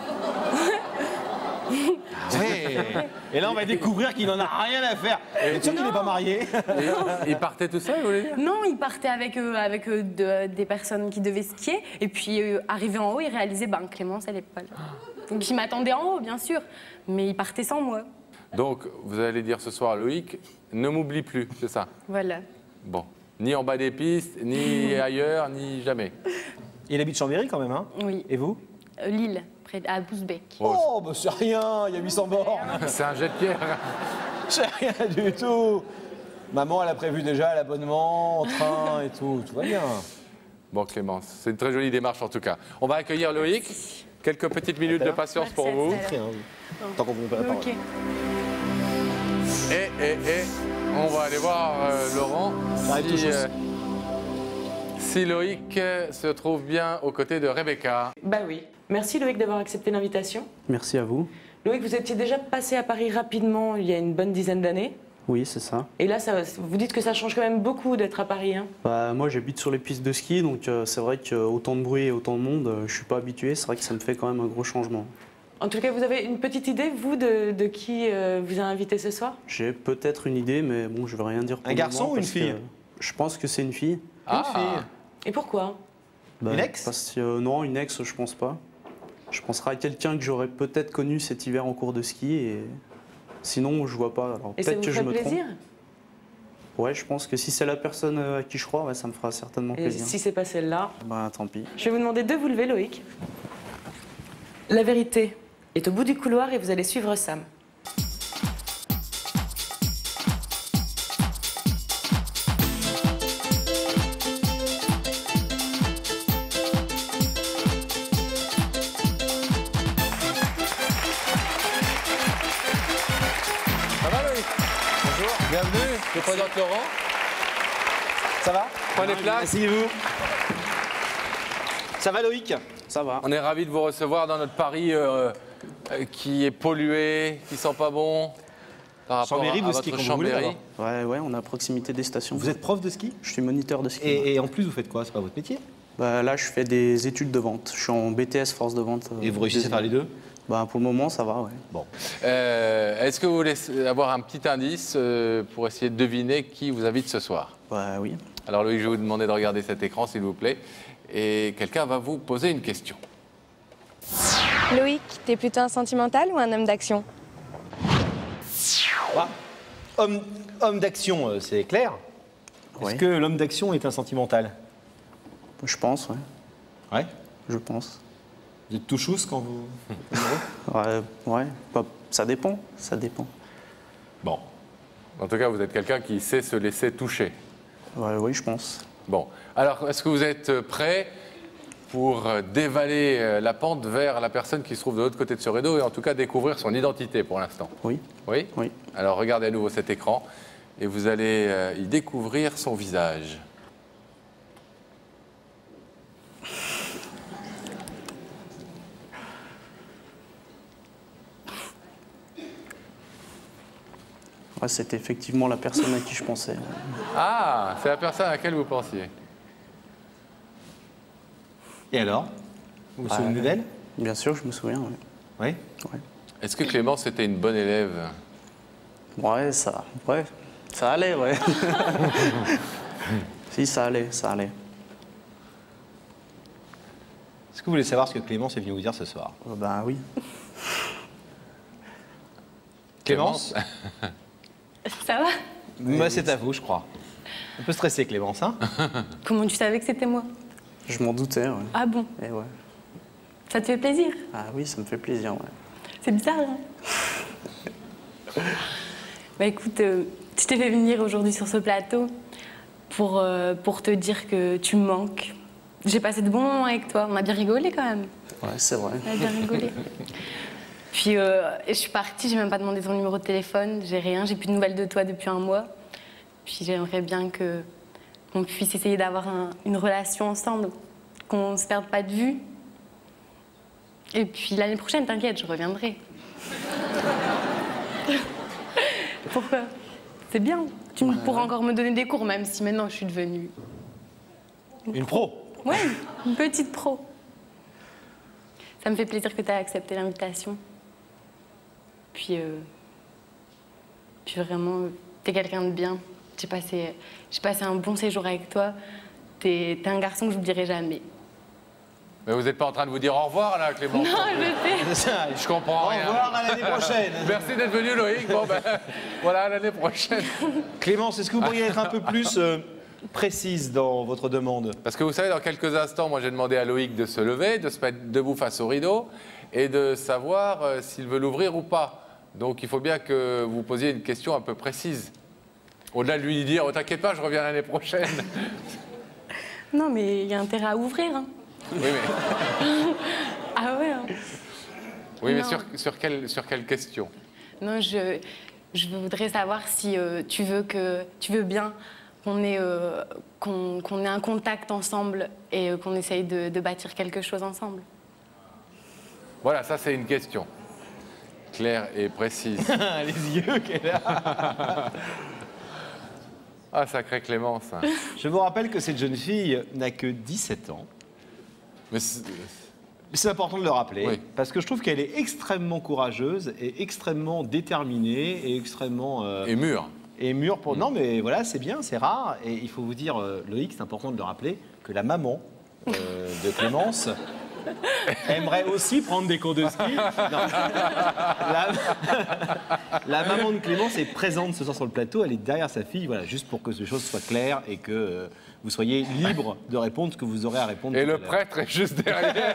Ouais. Et là, on va découvrir qu'il n'en a rien à faire. Vous êtes sûr qu'il n'est pas marié? Il partait tout seul, vous voulez dire? Non, il partait avec des personnes qui devaient skier. Et puis, arrivé en haut, il réalisait Clémence, elle n'est pas là. Donc, il m'attendait en haut, bien sûr. Mais il partait sans moi. Donc, vous allez dire ce soir à Loïc, ne m'oublie plus, c'est ça? Voilà. Bon. Ni en bas des pistes, ni ailleurs, ni jamais. Il habite Chambéry quand même, hein? Oui. Et vous? Lille, à Bousbec. Oh, bah c'est rien, il y a 800 bornes. C'est un jet de pierre. C'est rien du tout. Maman, elle a prévu déjà l'abonnement, en train et tout va bien. Bon, Clémence, c'est une très jolie démarche en tout cas. On va accueillir Loïc. Quelques petites minutes de patience pour vous. Tant qu'on vous pas la parole. Ok. Et on va aller voir Laurent si Loïc se trouve bien aux côtés de Rebecca. Bah oui. Merci Loïc d'avoir accepté l'invitation. Merci à vous. Loïc, vous étiez déjà passé à Paris rapidement il y a une bonne dizaine d'années. Oui, c'est ça. Et là, vous dites que ça change quand même beaucoup d'être à Paris, hein? Bah, moi, j'habite sur les pistes de ski, donc c'est vrai qu'autant de bruit et autant de monde, je suis pas habitué. C'est vrai que ça me fait quand même un gros changement. En tout cas, vous avez une petite idée, vous, de qui vous a invité ce soir? J'ai peut-être une idée, mais bon, je vais rien dire pour Un garçon ou une fille? Je pense que c'est une fille. Une fille. Et pourquoi? Bah, une ex? Parce que, non, une ex, je pense pas. Je penserais à quelqu'un que j'aurais peut-être connu cet hiver en cours de ski et sinon je vois pas. Alors Et ça peut-être vous que je ferait me plaisir? trompe. Ouais, je pense que si c'est la personne à qui je crois, ouais, ça me fera certainement Et plaisir. si c'est pas celle-là? Bah tant pis. Je vais vous demander de vous lever, Loïc. La vérité est au bout du couloir et vous allez suivre Sam. Ça va Loïc? Bonjour. Bienvenue. Je présente Laurent. Ça va? Prenez place. Asseyez-vous. Ça va Loïc? Ça va. On est ravis de vous recevoir dans notre Paris qui est pollué, qui sent pas bon. Par rapport Chambéry, à vous votre skiez comme vous voulez, Chambéry. Ouais, on est à proximité des stations. Vous êtes prof de ski? Je suis moniteur de ski. Et en plus, vous faites quoi? C'est pas votre métier? Bah, là, je fais des études de vente. Je suis en BTS force de vente. Et vous réussissez à faire les deux? Bah, pour le moment, ça va, ouais. Bon. Est-ce que vous voulez avoir un petit indice pour essayer de deviner qui vous invite ce soir? Bah oui. Alors Loïc, je vais vous demander de regarder cet écran, s'il vous plaît. Et quelqu'un va vous poser une question. Loïc, t'es plutôt un sentimental ou un homme d'action? Ah, homme d'action, c'est clair. Est-ce Ouais. que l'homme d'action est un sentimental? Je pense, ouais. Ouais. Je pense. Vous êtes tout chousse quand vous... Ouais. Bah, ça dépend. Ça dépend. Bon. En tout cas, vous êtes quelqu'un qui sait se laisser toucher. Ouais, oui, je pense. Bon. Alors, est-ce que vous êtes prêt pour dévaler la pente vers la personne qui se trouve de l'autre côté de ce rideau et en tout cas découvrir son identité pour l'instant? Oui. Oui? Oui. Alors, regardez à nouveau cet écran et vous allez y découvrir son visage. Ouais, c'était effectivement la personne à qui je pensais. Ah, c'est la personne à laquelle vous pensiez. Et alors? Vous vous souvenez d'elle? Bien sûr, je me souviens, oui. Oui? Ouais. Est-ce que Clémence était une bonne élève? Ouais, ça allait, ouais. Si, ça allait. Est-ce que vous voulez savoir ce que Clémence est venue vous dire ce soir? Ben oui. Clémence? Ça va? Moi, c'est à vous, je crois. Un peu stressé, Clémence, hein? Comment tu savais que c'était moi? Je m'en doutais, ouais. Ah bon? Et ouais. Ça te fait plaisir? Ah oui, ça me fait plaisir, ouais. C'est bizarre, hein? Bah écoute, je t'ai fait venir aujourd'hui sur ce plateau pour te dire que tu me manques. J'ai passé de bons moments avec toi. On a bien rigolé quand même. Ouais, c'est vrai. On a bien rigolé. Puis je suis partie, j'ai même pas demandé ton numéro de téléphone, j'ai rien, j'ai plus de nouvelles de toi depuis un mois. Puis j'aimerais bien qu'on puisse essayer d'avoir une relation ensemble, qu'on se perde pas de vue. Et puis l'année prochaine, t'inquiète, je reviendrai. Pourquoi? C'est bien. Tu pourras encore me donner des cours, même si maintenant je suis devenue... Une pro? Ouais, une petite pro. Ça me fait plaisir que tu aies accepté l'invitation. Puis vraiment, t'es quelqu'un de bien. J'ai passé un bon séjour avec toi. T'es un garçon que je n'oublierai jamais. Mais vous n'êtes pas en train de vous dire au revoir, là, Clémence? Non, je sais. Je comprends rien. Au revoir, à l'année prochaine. Merci d'être venu, Loïc. Bon, ben, voilà, à l'année prochaine. Clémence, est-ce que vous pourriez être un peu plus précise dans votre demande? Parce que vous savez, dans quelques instants, moi, j'ai demandé à Loïc de se lever, de se mettre debout face au rideau et de savoir s'il veut l'ouvrir ou pas. Donc, il faut bien que vous posiez une question un peu précise. Au-delà de lui dire oh, « T'inquiète pas, je reviens l'année prochaine ». Non, mais il y a intérêt à ouvrir. Hein. Oui, mais... Ah ouais. Hein. Oui, mais Non. sur quelle question? Non, je voudrais savoir si tu veux bien qu'on ait un contact ensemble et qu'on essaye de bâtir quelque chose ensemble. Voilà, ça c'est une question. Claire et précise. Les yeux qu'elle a. Ah, sacrée Clémence. Je vous rappelle que cette jeune fille n'a que 17 ans. Mais c'est important de le rappeler, oui. Parce que je trouve qu'elle est extrêmement courageuse et extrêmement déterminée et extrêmement... Et mûre. Et mûre pour... Non, mais voilà, c'est bien, c'est rare. Et il faut vous dire, Loïc, c'est important de le rappeler, que la maman de Clémence aimerait aussi prendre des cours de ski. Non. La maman de Clémence est présente ce soir sur le plateau, elle est derrière sa fille, voilà, juste pour que les choses soient claires et que vous soyez libre de répondre ce que vous aurez à répondre. Et le prêtre est juste derrière.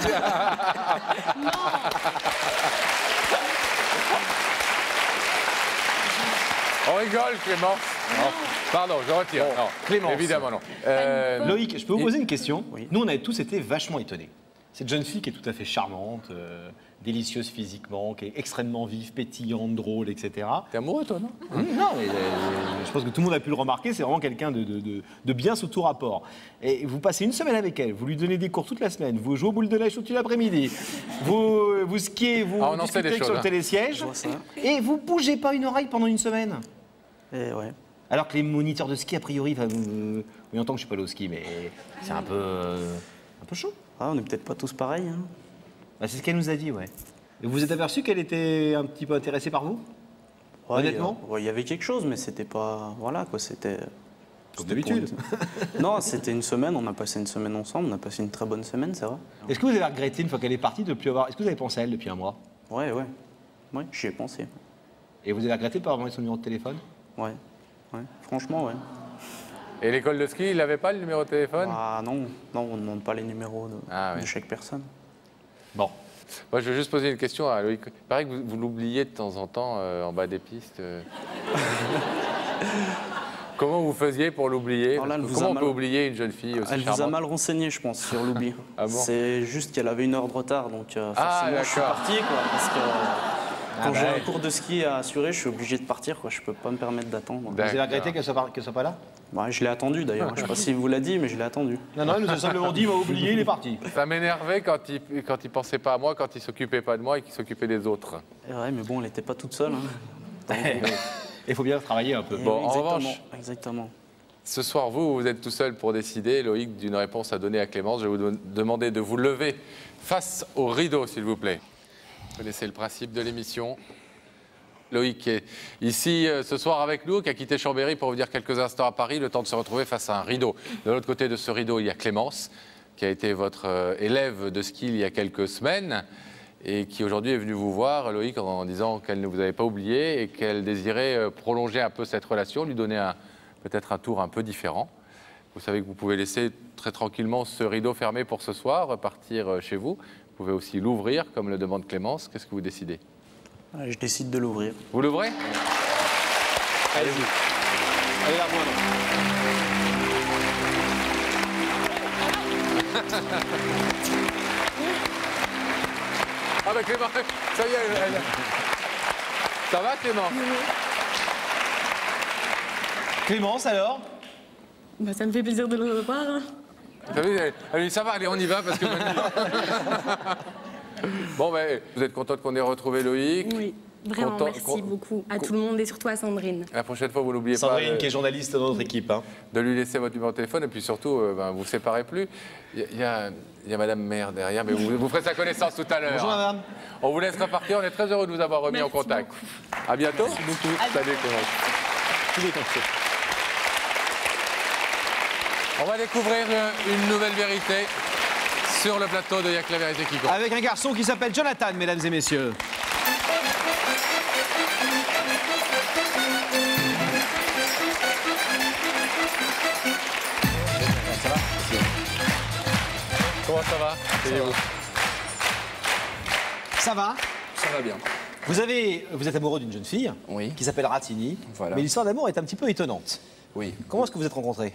On rigole, Clémence. Non. Pardon, je retire. Bon, non, Clémence. Évidemment non. Loïc, je peux vous poser une question? Oui. Nous, on avait tous été vachement étonnés. Cette jeune fille qui est tout à fait charmante, délicieuse physiquement, qui est extrêmement vive, pétillante, drôle, etc. T'es amoureux, toi, non? Non, mais je pense que tout le monde a pu le remarquer, c'est vraiment quelqu'un de bien sous tout rapport. Et vous passez une semaine avec elle, vous lui donnez des cours toute la semaine, vous jouez au boule de neige toute l'après-midi, vous skiez, vous discutez sur le télésiège, et vous bougez pas une oreille pendant une semaine. Et ouais. Alors que les moniteurs de ski, a priori, oui, en tant que je suis pas allé au ski, mais c'est un peu chaud. Ah, on n'est peut-être pas tous pareils. Hein. Bah, c'est ce qu'elle nous a dit, ouais. Et vous vous êtes aperçu qu'elle était un petit peu intéressée par vous? Ouais, honnêtement? Il y avait quelque chose, mais c'était pas... Voilà, quoi, c'était... Comme d'habitude. Non, c'était une semaine, on a passé une semaine ensemble, on a passé une très bonne semaine, c'est vrai. Est-ce que vous avez regretté, une fois qu'elle est partie, de ne plus avoir... Est-ce que vous avez pensé à elle depuis un mois? Ouais, j'y ai pensé. Et vous avez regretté de ne pas avoir eu son numéro de téléphone? Ouais, franchement, ouais. Et l'école de ski, il n'avait pas le numéro de téléphone? Ah non, on ne demande pas les numéros de chaque personne. Bon. Moi, je vais juste poser une question à Loïc. Il paraît que vous l'oubliez de temps en temps en bas des pistes. Comment vous faisiez pour l'oublier? Comment on peut oublier une jeune fille aussi Elle charmante? vous a mal renseigné, je pense, sur l'oubli. Ah bon? C'est juste qu'elle avait une heure de retard, donc forcément, je suis parti, quoi, parce que quand j'ai un cours de ski à assurer, je suis obligé de partir, quoi. Je peux pas me permettre d'attendre. Vous avez regretté qu'elle soit pas là? Ouais, je l'ai attendu d'ailleurs. Je sais pas s'il vous l'a dit, mais je l'ai attendu. Non, il nous a simplement dit, il m'a oublié, il est parti. Ça m'énervait quand il pensait pas à moi, quand il s'occupait pas de moi et qu'il s'occupait des autres. Ouais, mais bon, elle n'était pas toute seule. Hein. Il faut bien travailler un peu. Bon, en revanche, exactement. Ce soir, vous êtes tout seul pour décider, Loïc, d'une réponse à donner à Clémence. Je vais vous demander de vous lever face au rideau, s'il vous plaît. Vous connaissez le principe de l'émission. Loïc est ici ce soir avec nous, qui a quitté Chambéry pour venir quelques instants à Paris, le temps de se retrouver face à un rideau. De l'autre côté de ce rideau, il y a Clémence, qui a été votre élève de ski il y a quelques semaines et qui aujourd'hui est venue vous voir, Loïc, en disant qu'elle ne vous avait pas oublié et qu'elle désirait prolonger un peu cette relation, lui donner peut-être un tour un peu différent. Vous savez que vous pouvez laisser très tranquillement ce rideau fermé pour ce soir, repartir chez vous. Vous pouvez aussi l'ouvrir, comme le demande Clémence. Qu'est-ce que vous décidez? Je décide de l'ouvrir. Vous l'ouvrez? Allez-y. Allez la moindre. Ah bah Clément, ça y est, ça va Clément? Clémence alors? Bah, ça me fait plaisir de le revoir. Hein. Allez, ça va, allez, on y va parce que maintenant... Bon, ben, vous êtes contente qu'on ait retrouvé Loïc? Oui, vraiment, merci beaucoup à tout le monde et surtout à Sandrine. La prochaine fois, vous n'oubliez pas... Sandrine, qui est journaliste de notre équipe. Hein. De lui laisser votre numéro de téléphone et puis surtout, vous ne vous séparez plus. Il y a Madame Maire derrière, mais vous ferez sa connaissance tout à l'heure. Bonjour madame. On vous laisse repartir, on est très heureux de vous avoir remis en contact. Beaucoup. À bientôt. Merci beaucoup. Salut Clémence. Tous les conseils. On va découvrir une nouvelle vérité sur le plateau de Y'a que la vérité qui compte. Avec un garçon qui s'appelle Jonathan, mesdames et messieurs. Ça va? Comment ça va? Ça va? Ça va bien. Vous êtes amoureux d'une jeune fille qui s'appelle Ratini, Voilà. mais l'histoire d'amour est un petit peu étonnante. Oui. Comment est-ce que vous êtes rencontrés?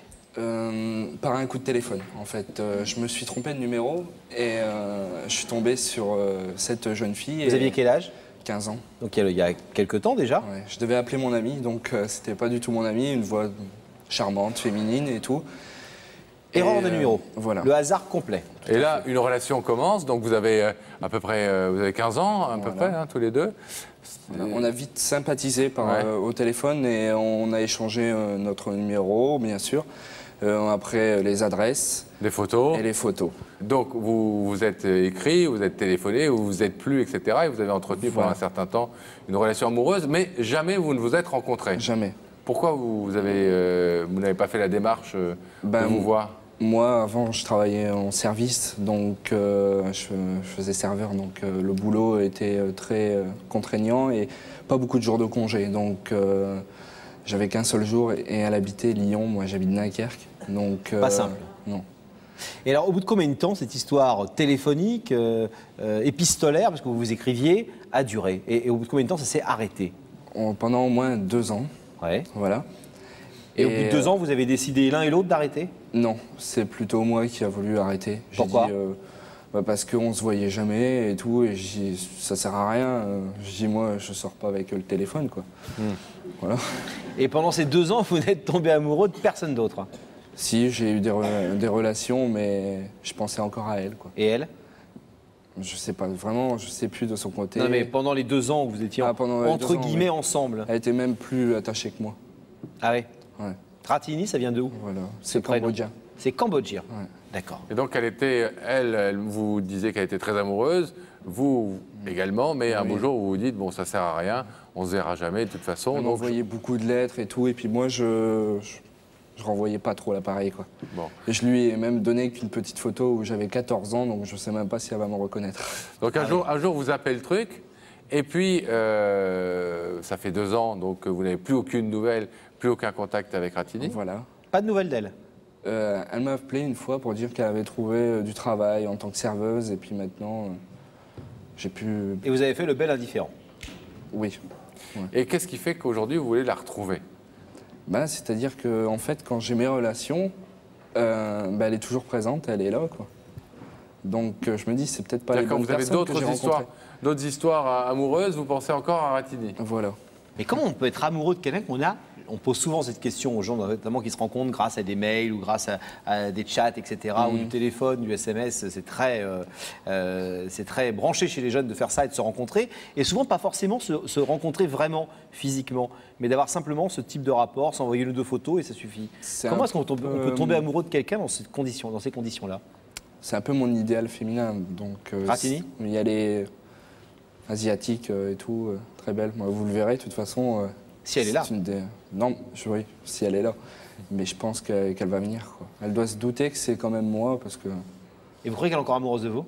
Par un coup de téléphone. En fait, je me suis trompé de numéro et je suis tombé sur cette jeune fille. Vous aviez quel âge? 15 ans. Donc il y a quelques temps déjà. Ouais, je devais appeler mon amie, donc c'était pas du tout mon amie, une voix charmante, féminine et tout. Erreur de numéro. Voilà. Le hasard complet. Et là, une relation commence, donc vous avez à peu près vous avez 15 ans, à peu près, hein, tous les deux. On a vite sympathisé au téléphone et on a échangé notre numéro, bien sûr. Après, les adresses. Les photos. Et les photos. Donc, vous vous êtes écrit, vous êtes téléphoné, vous vous êtes plu, etc. Et vous avez entretenu pendant un certain temps une relation amoureuse, mais jamais vous ne vous êtes rencontrés. Jamais. Pourquoi vous n'avez pas fait la démarche de vous voir? Moi, avant, je travaillais en service, donc je faisais serveur, donc le boulot était très contraignant et pas beaucoup de jours de congé. Donc, j'avais qu'un seul jour et elle habitait Lyon, moi j'habite Dunkerque. Donc, pas simple. Non. Et alors, au bout de combien de temps cette histoire téléphonique, épistolaire, parce que vous vous écriviez, a duré? Et au bout de combien de temps ça s'est arrêté? Pendant au moins 2 ans. Ouais. Voilà. Et au bout de 2 ans, vous avez décidé l'un et l'autre d'arrêter? Non, c'est plutôt moi qui a voulu arrêter. Pourquoi? Parce qu'on se voyait jamais et tout, et j'ai dit ça sert à rien. Je dis moi je sors pas avec le téléphone quoi. Voilà. Et pendant ces 2 ans, vous n'êtes tombé amoureux de personne d'autre? Si, j'ai eu des relations, mais je pensais encore à elle quoi. Et elle? Je sais pas, vraiment, je sais plus de son côté. Non mais pendant les 2 ans où vous étiez entre guillemets ensemble. Elle était même plus attachée que moi. Ah oui? Ouais. Ratini, ça vient de où? Voilà, c'est cambodgien. C'est cambodgien. Ouais. D'accord. Et donc, elle vous disait qu'elle était très amoureuse, vous également, mais un beau jour, vous vous dites, bon, ça sert à rien, on se verra jamais de toute façon. Elle m'envoyait beaucoup de lettres et tout, et puis moi, je renvoyais pas trop l'appareil, quoi. Bon. Et je lui ai même donné qu'une petite photo où j'avais 14 ans, donc je sais même pas si elle va me reconnaître. Donc un jour, vous appelez le truc, et puis, ça fait 2 ans, donc vous n'avez plus aucune nouvelle, plus aucun contact avec Ratini. Voilà. Pas de nouvelles d'elle? Elle m'a appelé une fois pour dire qu'elle avait trouvé du travail en tant que serveuse, et puis maintenant, j'ai pu... Et vous avez fait le bel indifférent? Oui. Ouais. Et qu'est-ce qui fait qu'aujourd'hui, vous voulez la retrouver? C'est-à-dire que, en fait, quand j'ai mes relations, elle est toujours présente, elle est là, quoi. Donc, je me dis, c'est peut-être pas les bonnes personnes que j'ai rencontrées. D'autres histoires amoureuses, vous pensez encore à Ratini? Voilà. Mais comment on peut être amoureux de quelqu'un on pose souvent cette question aux gens, notamment qui se rencontrent grâce à des mails ou grâce à des chats, etc., ou du téléphone, du SMS. C'est très branché chez les jeunes de faire ça et de se rencontrer. Et souvent, pas forcément se rencontrer vraiment, physiquement, mais d'avoir simplement ce type de rapport, s'envoyer 1 ou 2 photos et ça suffit. Comment est-ce qu'on peut tomber amoureux de quelqu'un dans ces conditions-là? C'est un peu mon idéal féminin. Donc, Ratini? Il y a les asiatiques et tout, très belles. Moi, vous le verrez, de toute façon. Si elle est là. Non, oui, si elle est là. Mais je pense qu'elle va venir, quoi. Elle doit se douter que c'est quand même moi, parce que... Et vous croyez qu'elle est encore amoureuse de vous?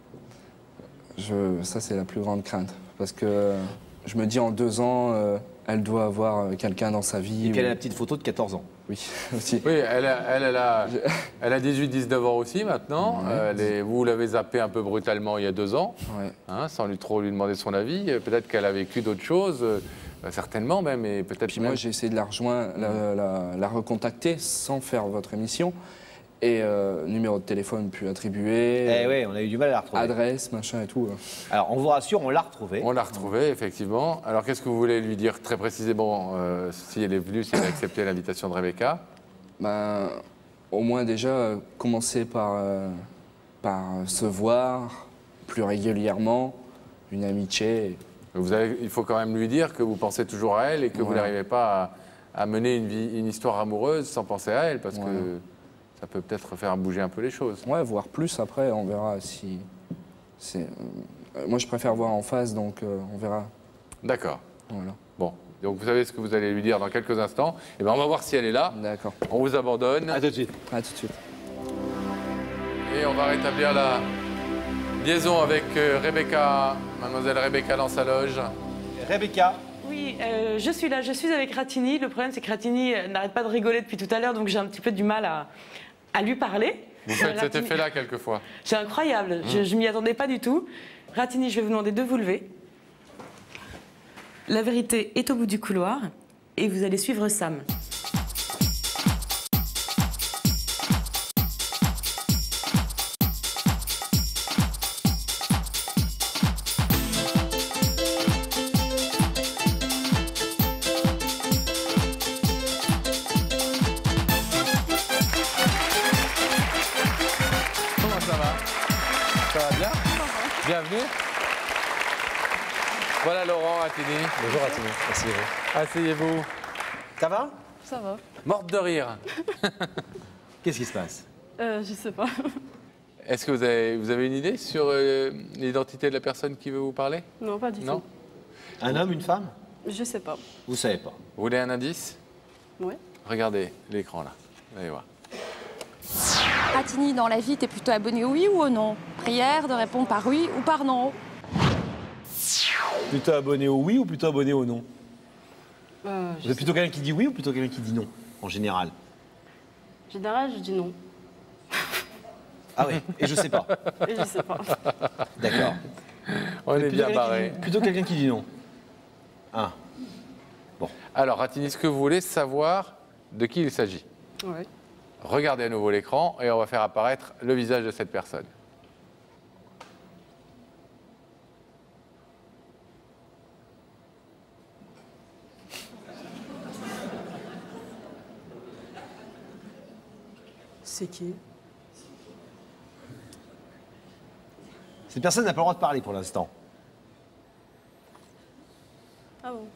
Ça, c'est la plus grande crainte. Parce que je me dis, en 2 ans, elle doit avoir quelqu'un dans sa vie. Et puis elle a la petite photo de 14 ans. Oui, aussi. Oui, elle a 18-19 ans aussi maintenant. Vous l'avez zappée un peu brutalement il y a 2 ans, sans trop lui demander son avis. Peut-être qu'elle a vécu d'autres choses, certainement même. Et peut-être. Puis moi, j'ai essayé de la rejoindre, la recontacter sans faire votre émission. Et numéro de téléphone plus attribué. Eh oui, on a eu du mal à la retrouver. Adresse, machin et tout. Alors, on vous rassure, on l'a retrouvée. On l'a retrouvée, effectivement. Alors, qu'est-ce que vous voulez lui dire très précisément si elle est venue, si elle a accepté l'invitation de Rebecca? Ben, au moins déjà, commencer par se voir plus régulièrement, une amitié. Il faut quand même lui dire que vous pensez toujours à elle et que vous n'arrivez pas à mener une histoire amoureuse sans penser à elle, parce que ça peut peut-être faire bouger un peu les choses. Ouais, voir plus après, on verra si... moi, je préfère voir en face, donc on verra. D'accord. Voilà. Bon, donc vous savez ce que vous allez lui dire dans quelques instants. Et ben on va voir si elle est là. D'accord. On vous abandonne. À tout de suite. À tout de suite. Et on va rétablir la liaison avec Rebecca, mademoiselle Rebecca dans sa loge. Rebecca. Oui, je suis là, je suis avec Ratini. Le problème, c'est que Ratini n'arrête pas de rigoler depuis tout à l'heure, donc j'ai un petit peu du mal à lui parler. Vous faites cet effet-là quelquefois. C'est incroyable, je ne m'y attendais pas du tout. Ratini, je vais vous demander de vous lever. La vérité est au bout du couloir et vous allez suivre Sam. Bienvenue. Voilà Laurent, Ratini. Bonjour Ratini, asseyez-vous. Asseyez-vous. Ça va? Ça va. Morte de rire. Qu'est-ce qui se passe? Je sais pas. Est-ce que vous avez une idée sur l'identité de la personne qui veut vous parler? Non, pas du tout. Un homme, une femme? Je sais pas. Vous savez pas. Vous voulez un indice? Oui. Regardez l'écran là. Vous allez voir. Ratini, dans la vie, t'es plutôt abonné au oui ou au non? Prière de répondre par oui ou par non? Plutôt abonné au oui ou plutôt abonné au non? Vous êtes plutôt quelqu'un qui dit oui ou plutôt quelqu'un qui dit non, en général? En général, je dis non. Ah oui, et je sais pas. Et je sais pas. D'accord. On est bien barré. Plutôt quelqu'un qui dit non. Ah. Bon. Alors, Ratini, est-ce que vous voulez savoir de qui il s'agit? Oui. Regardez à nouveau l'écran et on va faire apparaître le visage de cette personne. C'est qui? Cette personne n'a pas le droit de parler pour l'instant. Ah bon?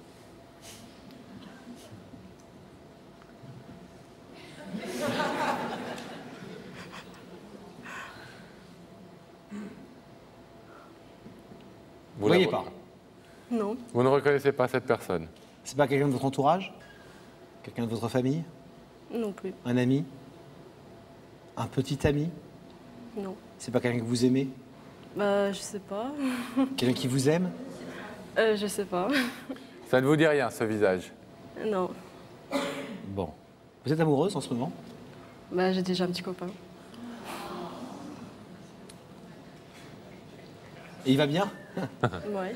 Vous voyez pas? Non. Vous ne reconnaissez pas cette personne? C'est pas quelqu'un de votre entourage? Quelqu'un de votre famille? Non plus. Un ami? Un petit ami? Non. C'est pas quelqu'un que vous aimez? Je sais pas. Quelqu'un qui vous aime? Je sais pas. Ça ne vous dit rien, ce visage? Non. Bon. Vous êtes amoureuse en ce moment? J'ai déjà un petit copain. Et il va bien? Ouais.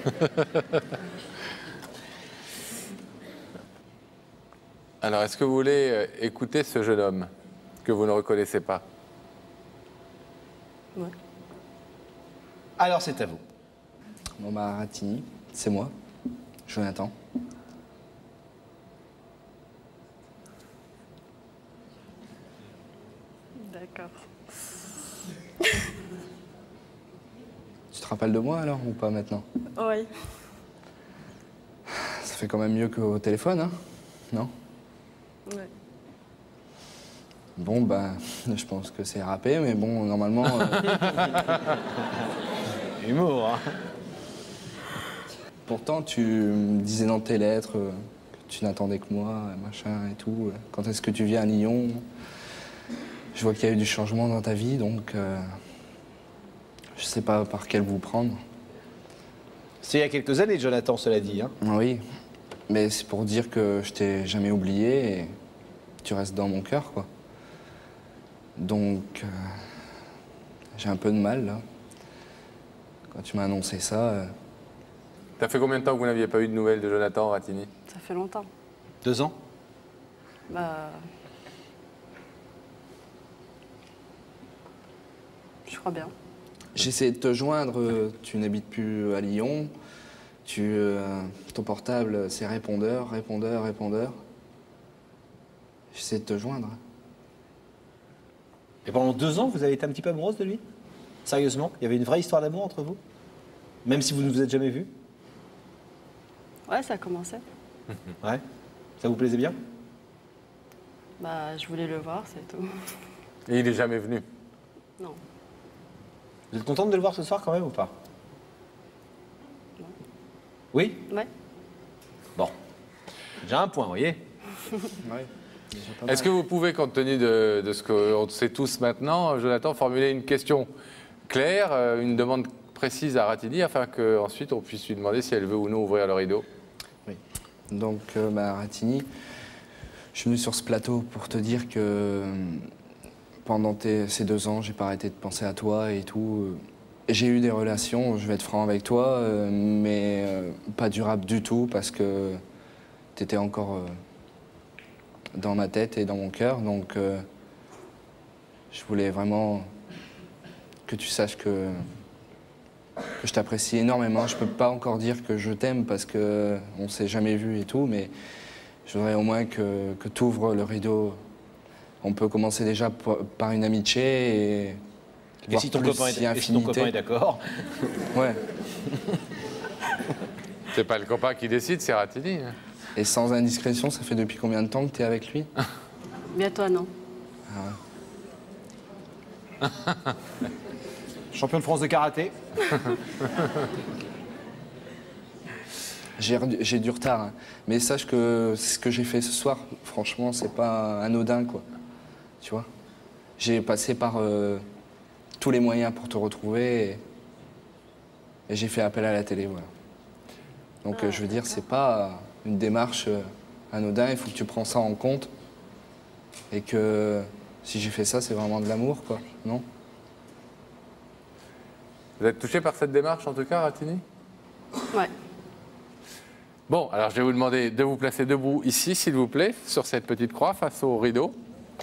Alors, est-ce que vous voulez écouter ce jeune homme que vous ne reconnaissez pas? Ouais. Alors, c'est à vous. Bon, Ratini, c'est moi, Jonathan. D'accord. Tu te rappelles de moi alors ou pas maintenant? Oui. Ça fait quand même mieux qu'au téléphone, hein? Non? Ouais. Bon, je pense que c'est râpé, mais bon, normalement... Humour, hein? Pourtant, tu me disais dans tes lettres que tu n'attendais que moi, machin et tout. Quand est-ce que tu viens à Lyon? Je vois qu'il y a eu du changement dans ta vie, donc... je sais pas par quel vous prendre. C'est il y a quelques années, Jonathan, cela dit, hein? Oui, mais c'est pour dire que je t'ai jamais oublié et tu restes dans mon cœur, quoi. Donc, j'ai un peu de mal, là. Quand tu m'as annoncé ça... Ça fait combien de temps que vous n'aviez pas eu de nouvelles de Jonathan Ratigny? Ça fait longtemps. 2 ans? Bah... Je crois bien. J'ai essayé de te joindre, tu n'habites plus à Lyon. Ton portable, c'est répondeur. J'essaie de te joindre. Et pendant 2 ans, vous avez été un petit peu amoureuse de lui? Sérieusement? Il y avait une vraie histoire d'amour entre vous? Même si vous ne vous êtes jamais vus? Ouais, ça a commencé. Ouais. Ça vous plaisait bien? Bah, je voulais le voir, c'est tout. Et il n'est jamais venu? Non. Vous êtes contente de le voir ce soir quand même ou pas? Oui? Ouais. Bon. J'ai un point, vous voyez? Ouais. Est-ce que vous pouvez, compte tenu de ce qu'on sait tous maintenant, Jonathan, formuler une question claire, une demande précise à Ratigny, afin qu'ensuite on puisse lui demander si elle veut ou non ouvrir le rideau? Oui. Donc, Ratigny, je suis venu sur ce plateau pour te dire que pendant ces 2 ans, j'ai pas arrêté de penser à toi et tout. J'ai eu des relations, je vais être franc avec toi, mais pas durables du tout parce que tu étais encore dans ma tête et dans mon cœur. Donc, je voulais vraiment que tu saches que je t'apprécie énormément. Je peux pas encore dire que je t'aime parce qu'on s'est jamais vu et tout, mais je voudrais au moins que tu ouvres le rideau. On peut commencer déjà par une amitié et si ton copain est d'accord. Ouais. C'est pas le copain qui décide, c'est Ratigny. Et sans indiscrétion, ça fait depuis combien de temps que tu es avec lui? Bientôt un an. Ah ouais. Champion de France de karaté. J'ai du retard, hein. Mais sache que ce que j'ai fait ce soir, franchement, c'est pas anodin, quoi. Tu vois? J'ai passé par tous les moyens pour te retrouver et j'ai fait appel à la télé, voilà. Donc je veux dire, c'est pas une démarche anodin, il faut que tu prends ça en compte et que si j'ai fait ça, c'est vraiment de l'amour, quoi, non? Vous êtes touché par cette démarche, en tout cas, Ratigny? Ouais. Bon, alors je vais vous demander de vous placer debout ici, s'il vous plaît, sur cette petite croix, face au rideau.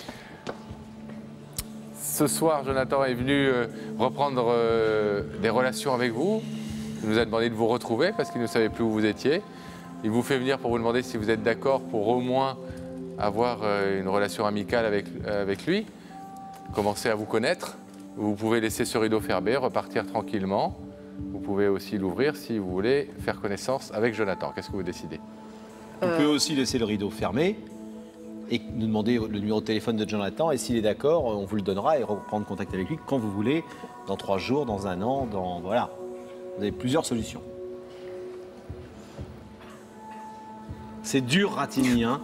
Ce soir, Jonathan est venu reprendre des relations avec vous. Il nous a demandé de vous retrouver parce qu'il ne savait plus où vous étiez. Il vous fait venir pour vous demander si vous êtes d'accord pour au moins avoir une relation amicale avec lui, commencer à vous connaître. Vous pouvez laisser ce rideau fermé, repartir tranquillement. Vous pouvez aussi l'ouvrir si vous voulez faire connaissance avec Jonathan. Qu'est-ce que vous décidez? Vous pouvez aussi laisser le rideau fermé et nous demander le numéro de téléphone de Jonathan. Et s'il est d'accord, on vous le donnera et reprendre contact avec lui quand vous voulez, dans 3 jours, dans 1 an, voilà. Vous avez plusieurs solutions. C'est dur, Ratigny, hein.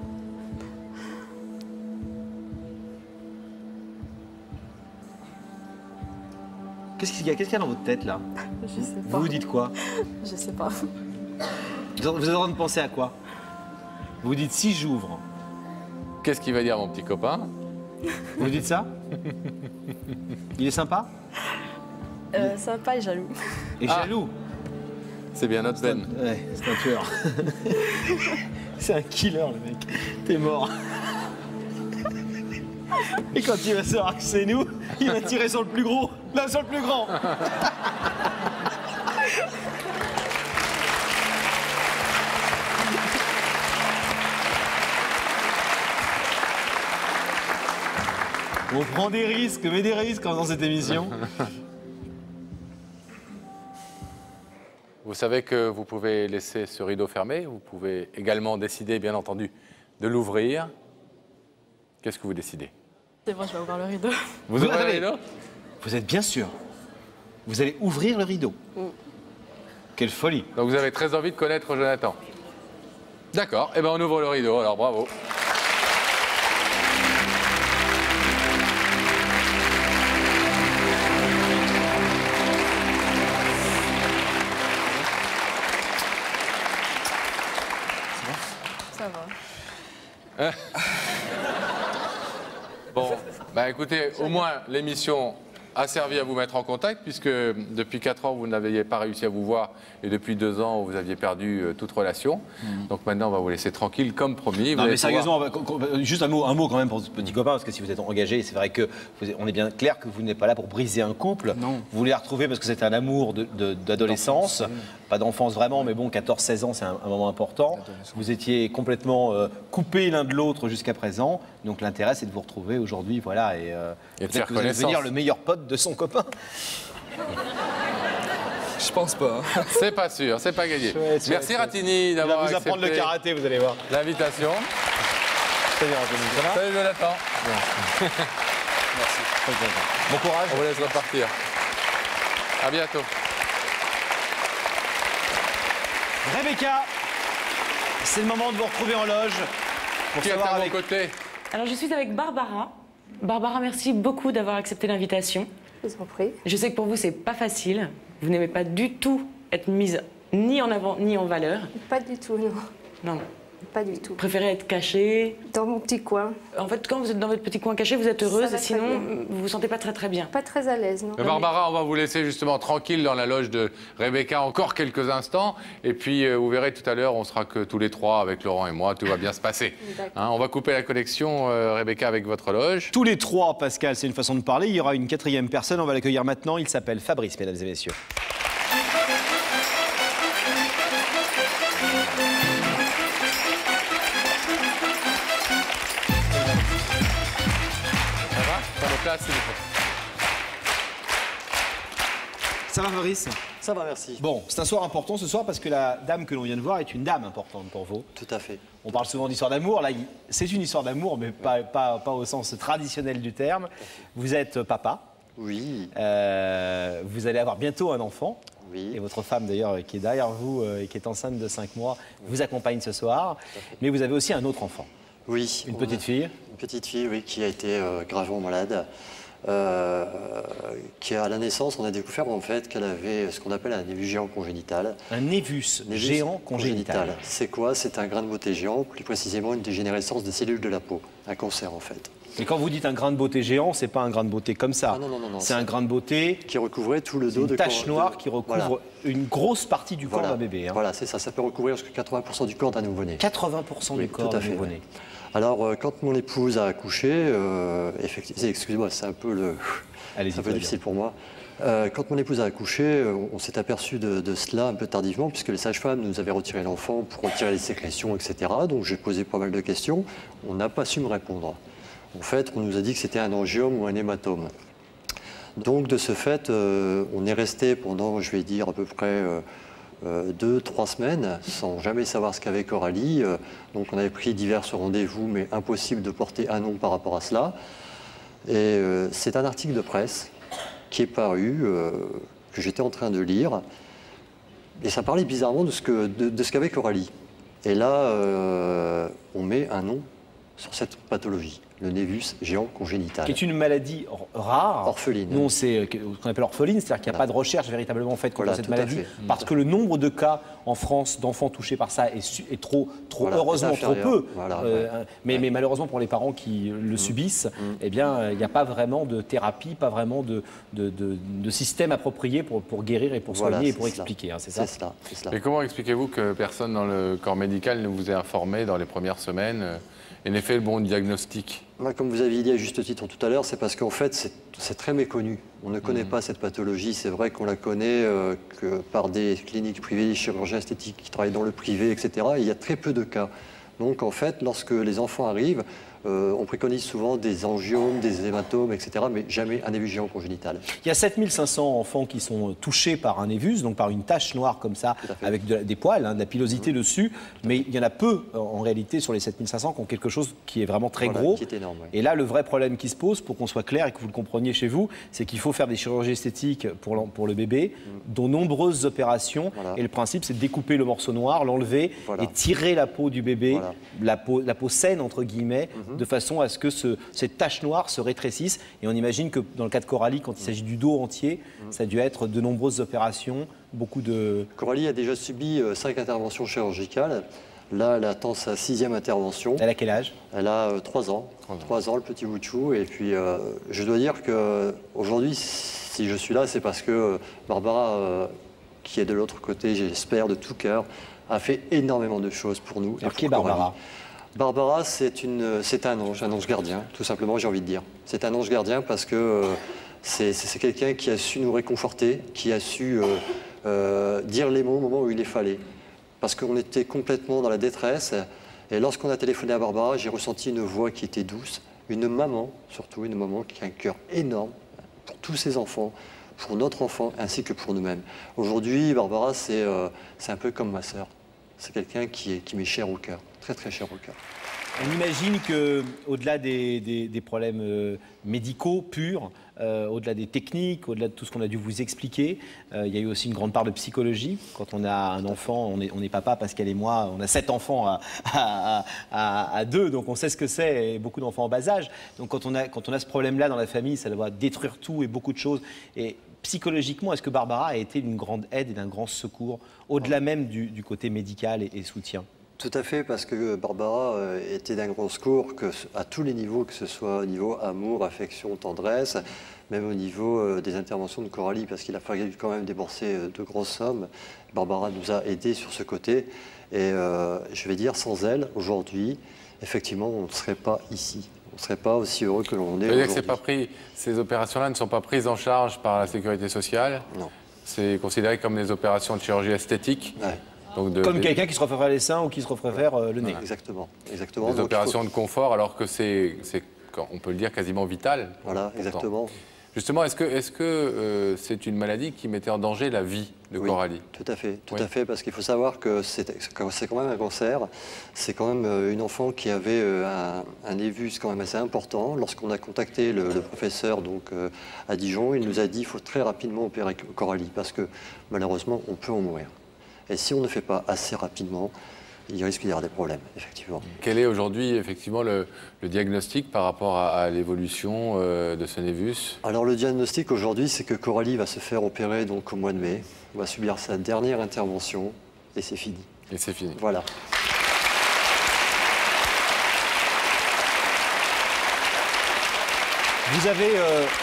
Qu'est-ce qu'il y a dans votre tête, là? Je sais pas. Vous vous dites quoi? Je sais pas. Vous êtes en train de penser à quoi? Vous vous dites, si j'ouvre... Qu'est-ce qu'il va dire, mon petit copain? Vous dites ça? Il est sympa? Sympa et jaloux. Et jaloux? C'est bien notre peine. Ouais, c'est un tueur. C'est un killer, le mec. T'es mort. Et quand il va savoir que c'est nous, il va tirer sur le plus gros. Là, sur le plus grand. On prend des risques, mais des risques en faisant cette émission. Vous savez que vous pouvez laisser ce rideau fermé. Vous pouvez également décider, bien entendu, de l'ouvrir. Qu'est-ce que vous décidez? C'est bon, je vais ouvrir le rideau. Vous ouvrez le rideau? Vous êtes bien sûr? Vous allez ouvrir le rideau? Quelle folie! Donc vous avez très envie de connaître Jonathan. D'accord, eh bien on ouvre le rideau, alors bravo. Ça va. Bah écoutez, au moins l'émission a servi à vous mettre en contact, puisque depuis 4 ans, vous n'aviez pas réussi à vous voir, et depuis 2 ans, vous aviez perdu toute relation. Donc maintenant, on va vous laisser tranquille, comme promis. Non, mais sérieusement, juste un mot quand même pour ce petit copain, parce que si vous êtes engagé, c'est vrai que on est bien clair que vous n'êtes pas là pour briser un couple. Non. Vous voulez la retrouver parce que c'est un amour d'adolescence, pas d'enfance vraiment, mais bon, 14-16 ans, c'est un moment important. Vous étiez complètement coupés l'un de l'autre jusqu'à présent, donc l'intérêt, c'est de vous retrouver aujourd'hui, voilà, et de faire que vous allez connaissance. devenir le meilleur pote de son copain. Je pense pas. C'est pas sûr, c'est pas gagné. Merci Ratini d'avoir accepté. Vous apprendre le karaté, vous allez voir. L'invitation. Salut Ratini, ça va? Salut Jonathan. Merci. Bon courage. On vous laisse repartir. À bientôt. Rebecca, c'est le moment de vous retrouver en loge. Qui est à mon côté? Alors je suis avec Barbara. Barbara, merci beaucoup d'avoir accepté l'invitation. Je vous en prie. Je sais que pour vous, c'est pas facile. Vous n'aimez pas du tout être mise ni en avant ni en valeur. Pas du tout, non. Non. Pas du tout. Vous préférez être cachée? Dans mon petit coin. En fait, quand vous êtes dans votre petit coin caché, vous êtes heureuse, sinon vous vous sentez pas très bien. Pas très à l'aise, non. Barbara, on va vous laisser justement tranquille dans la loge de Rebecca encore quelques instants. Et puis, vous verrez tout à l'heure, on sera que tous les trois avec Laurent et moi. Tout va bien se passer. Hein, on va couper la connexion, Rebecca, avec votre loge. Tous les trois, Pascal, c'est une façon de parler. Il y aura une 4e personne. On va l'accueillir maintenant. Il s'appelle Fabrice, mesdames et messieurs. Ça va, Maurice? Ça va, merci. Bon, c'est un soir important ce soir parce que la dame que l'on vient de voir est une dame importante pour vous. Tout à fait. On parle souvent d'histoire d'amour. Là, c'est une histoire d'amour, mais pas au sens traditionnel du terme. Vous êtes papa. Oui. Vous allez avoir bientôt un enfant. Oui. Et votre femme, d'ailleurs, qui est derrière vous et qui est enceinte de 5 mois, vous accompagne ce soir. Mais vous avez aussi un autre enfant. Oui. Une petite fille. Une petite fille, oui, qui a été gravement malade. Qui à la naissance, on a découvert en fait qu'elle avait ce qu'on appelle un névus géant congénital. Un névus géant congénital. C'est quoi? C'est un grain de beauté géant, plus précisément une dégénérescence des cellules de la peau, un cancer en fait. Et quand vous dites un grain de beauté géant, c'est pas un grain de beauté comme ça. Ah, non, non, non, c'est un grain de beauté qui recouvrait tout le dos de une tache noire qui recouvre une grosse partie du corps d'un bébé. Hein. Voilà, c'est ça. Ça peut recouvrir jusqu'à 80% du corps d'un nouveau-né. 80% du corps d'un nouveau-né. Alors, quand mon épouse a accouché, effectivement, excusez-moi, c'est un peu, difficile pour moi. Quand mon épouse a accouché, on s'est aperçu de cela un peu tardivement, puisque les sages-femmes nous avaient retiré l'enfant pour retirer les sécrétions, etc. Donc j'ai posé pas mal de questions. On n'a pas su me répondre. En fait, on nous a dit que c'était un angiome ou un hématome. Donc, de ce fait, on est resté pendant, je vais dire, à peu près 2-3 semaines, sans jamais savoir ce qu'avait Coralie. Donc on avait pris divers rendez-vous, mais impossible de porter un nom par rapport à cela. Et c'est un article de presse qui est paru, que j'étais en train de lire, et ça parlait bizarrement de ce qu'avait Coralie. Et là, on met un nom sur cette pathologie, le névus géant congénital. Qui est une maladie rare. Orpheline. Nous, c'est ce qu'on appelle orpheline, c'est-à-dire qu'il n'y a pas de recherche véritablement faite contre cette maladie, parce que le nombre de cas en France d'enfants touchés par ça est trop heureusement trop peu. Mais malheureusement pour les parents qui le subissent, eh bien, il n'y a pas vraiment de thérapie, pas vraiment de système approprié pour guérir et pour soigner et pour expliquer. Hein, c'est ça. cela. Mais comment expliquez-vous que personne dans le corps médical ne vous ait informé dans les premières semaines et n'ait fait le bon diagnostic? Comme vous aviez dit à juste titre tout à l'heure, c'est parce qu'en fait, c'est très méconnu. On ne connaît pas cette pathologie. C'est vrai qu'on la connaît que par des cliniques privées, des chirurgiens esthétiques qui travaillent dans le privé, etc. Et il y a très peu de cas. Donc, en fait, lorsque les enfants arrivent, on préconise souvent des angiomes, des hématomes, etc., mais jamais un névus géant congénital. Il y a 7500 enfants qui sont touchés par un névus, donc par une tache noire comme ça, avec des poils, de la pilosité dessus, mais il y en a peu, en réalité, sur les 7500 qui ont quelque chose qui est vraiment très gros. Qui est énorme, oui. Et là, le vrai problème qui se pose, pour qu'on soit clair et que vous le compreniez chez vous, c'est qu'il faut faire des chirurgies esthétiques pour le bébé, dont nombreuses opérations, et le principe, c'est de découper le morceau noir, l'enlever et tirer la peau du bébé, la peau saine, entre guillemets, de façon à ce que cette tache noire se rétrécisse. Et on imagine que dans le cas de Coralie, quand il s'agit du dos entier, ça a dû être de nombreuses opérations, beaucoup de... Coralie a déjà subi 5 interventions chirurgicales. Là, elle attend sa 6e intervention. Elle a quel âge? Elle a 3 ans. 3 ans, le petit Bouchou. Et puis, je dois dire qu'aujourd'hui, si je suis là, c'est parce que Barbara, qui est de l'autre côté, j'espère, de tout cœur, a fait énormément de choses pour nous. Alors, qui est Barbara? Barbara, c'est un ange gardien, tout simplement, j'ai envie de dire. C'est un ange gardien parce que c'est quelqu'un qui a su nous réconforter, qui a su dire les mots au moment où il les fallait. Parce qu'on était complètement dans la détresse. Et lorsqu'on a téléphoné à Barbara, j'ai ressenti une voix qui était douce, une maman, surtout une maman qui a un cœur énorme pour tous ses enfants, pour notre enfant, ainsi que pour nous-mêmes. Aujourd'hui, Barbara, c'est un peu comme ma sœur. C'est quelqu'un qui m'est cher au cœur, très très cher au cœur. On imagine qu'au-delà des problèmes médicaux purs, au-delà des techniques, au-delà de tout ce qu'on a dû vous expliquer, il y a eu aussi une grande part de psychologie. Quand on a un enfant, on est papa, Pascal et moi, on a 7 enfants à 2, donc on sait ce que c'est, et beaucoup d'enfants en bas âge. Donc quand on a ce problème-là dans la famille, ça doit détruire tout et beaucoup de choses. Et psychologiquement, est-ce que Barbara a été d'une grande aide et d'un grand secours, au-delà même du côté médical et soutien? Tout à fait, parce que Barbara était d'un grand secours à tous les niveaux, que ce soit au niveau amour, affection, tendresse, même au niveau des interventions de Coralie, parce qu'il a fallu quand même débourser de grosses sommes. Barbara nous a aidés sur ce côté. Et je vais dire, sans elle, aujourd'hui, effectivement, on ne serait pas ici. On ne serait pas aussi heureux que l'on est aujourd'hui. Ces opérations-là ne sont pas prises en charge par la sécurité sociale? Non. C'est considéré comme des opérations de chirurgie esthétique? Ouais. Donc comme quelqu'un qui se referait les seins ou qui se referait le nez. Exactement. Des opérations de confort, alors que c'est, on peut le dire, quasiment vital. Voilà, exactement. Justement, est-ce que c'est une maladie qui mettait en danger la vie de Coralie? Tout à fait, fait, parce qu'il faut savoir que c'est quand même un cancer. C'est quand même une enfant qui avait un névus quand même assez important. Lorsqu'on a contacté le professeur à Dijon, il nous a dit qu'il faut très rapidement opérer Coralie, parce que malheureusement, on peut en mourir. Et si on ne fait pas assez rapidement, il risque d'y avoir des problèmes, effectivement. Quel est aujourd'hui, effectivement, le diagnostic par rapport à l'évolution de ce névus? Alors, le diagnostic aujourd'hui, c'est que Coralie va se faire opérer au mois de mai. On va subir sa dernière intervention et c'est fini. Et c'est fini. Voilà. Vous avez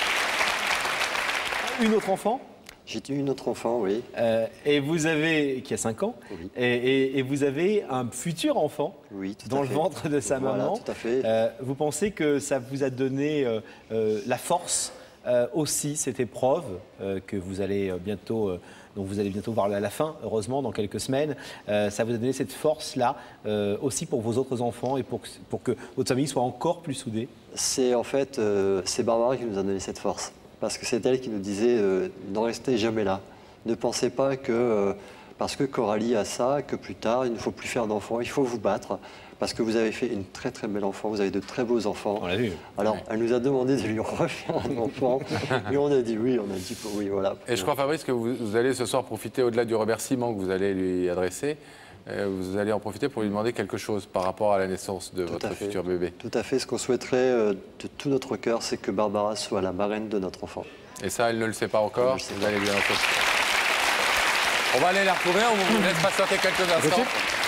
une autre enfant? J'ai eu une autre enfant, oui. Et vous avez, qui a 5 ans, oui. Et vous avez un futur enfant dans le ventre de sa maman. Tout à fait. Vous pensez que ça vous a donné la force aussi, cette épreuve que vous allez bientôt, dont vous allez bientôt voir la fin, heureusement, dans quelques semaines. Ça vous a donné cette force-là aussi pour vos autres enfants et pour que votre famille soit encore plus soudée? C'est en fait, c'est Barbara qui nous a donné cette force. Parce que c'est elle qui nous disait n'en restez jamais là. Ne pensez pas que parce que Coralie a ça, que plus tard, il ne faut plus faire d'enfants, il faut vous battre. Parce que vous avez fait une très très belle enfant, vous avez de très beaux enfants. On l'a vu. Alors, elle nous a demandé de lui refaire un enfant. Et on a dit oui, oui, voilà. Et je crois, Fabrice, que vous allez ce soir profiter, au-delà du remerciement que vous allez lui adresser, vous allez en profiter pour lui demander quelque chose par rapport à la naissance de votre futur bébé. Tout à fait. Ce qu'on souhaiterait de tout notre cœur, c'est que Barbara soit la marraine de notre enfant. Et ça, elle ne le sait pas encore. Vous allez bien l'entendre. On va aller la retrouver, on vous laisse patienter quelques instants.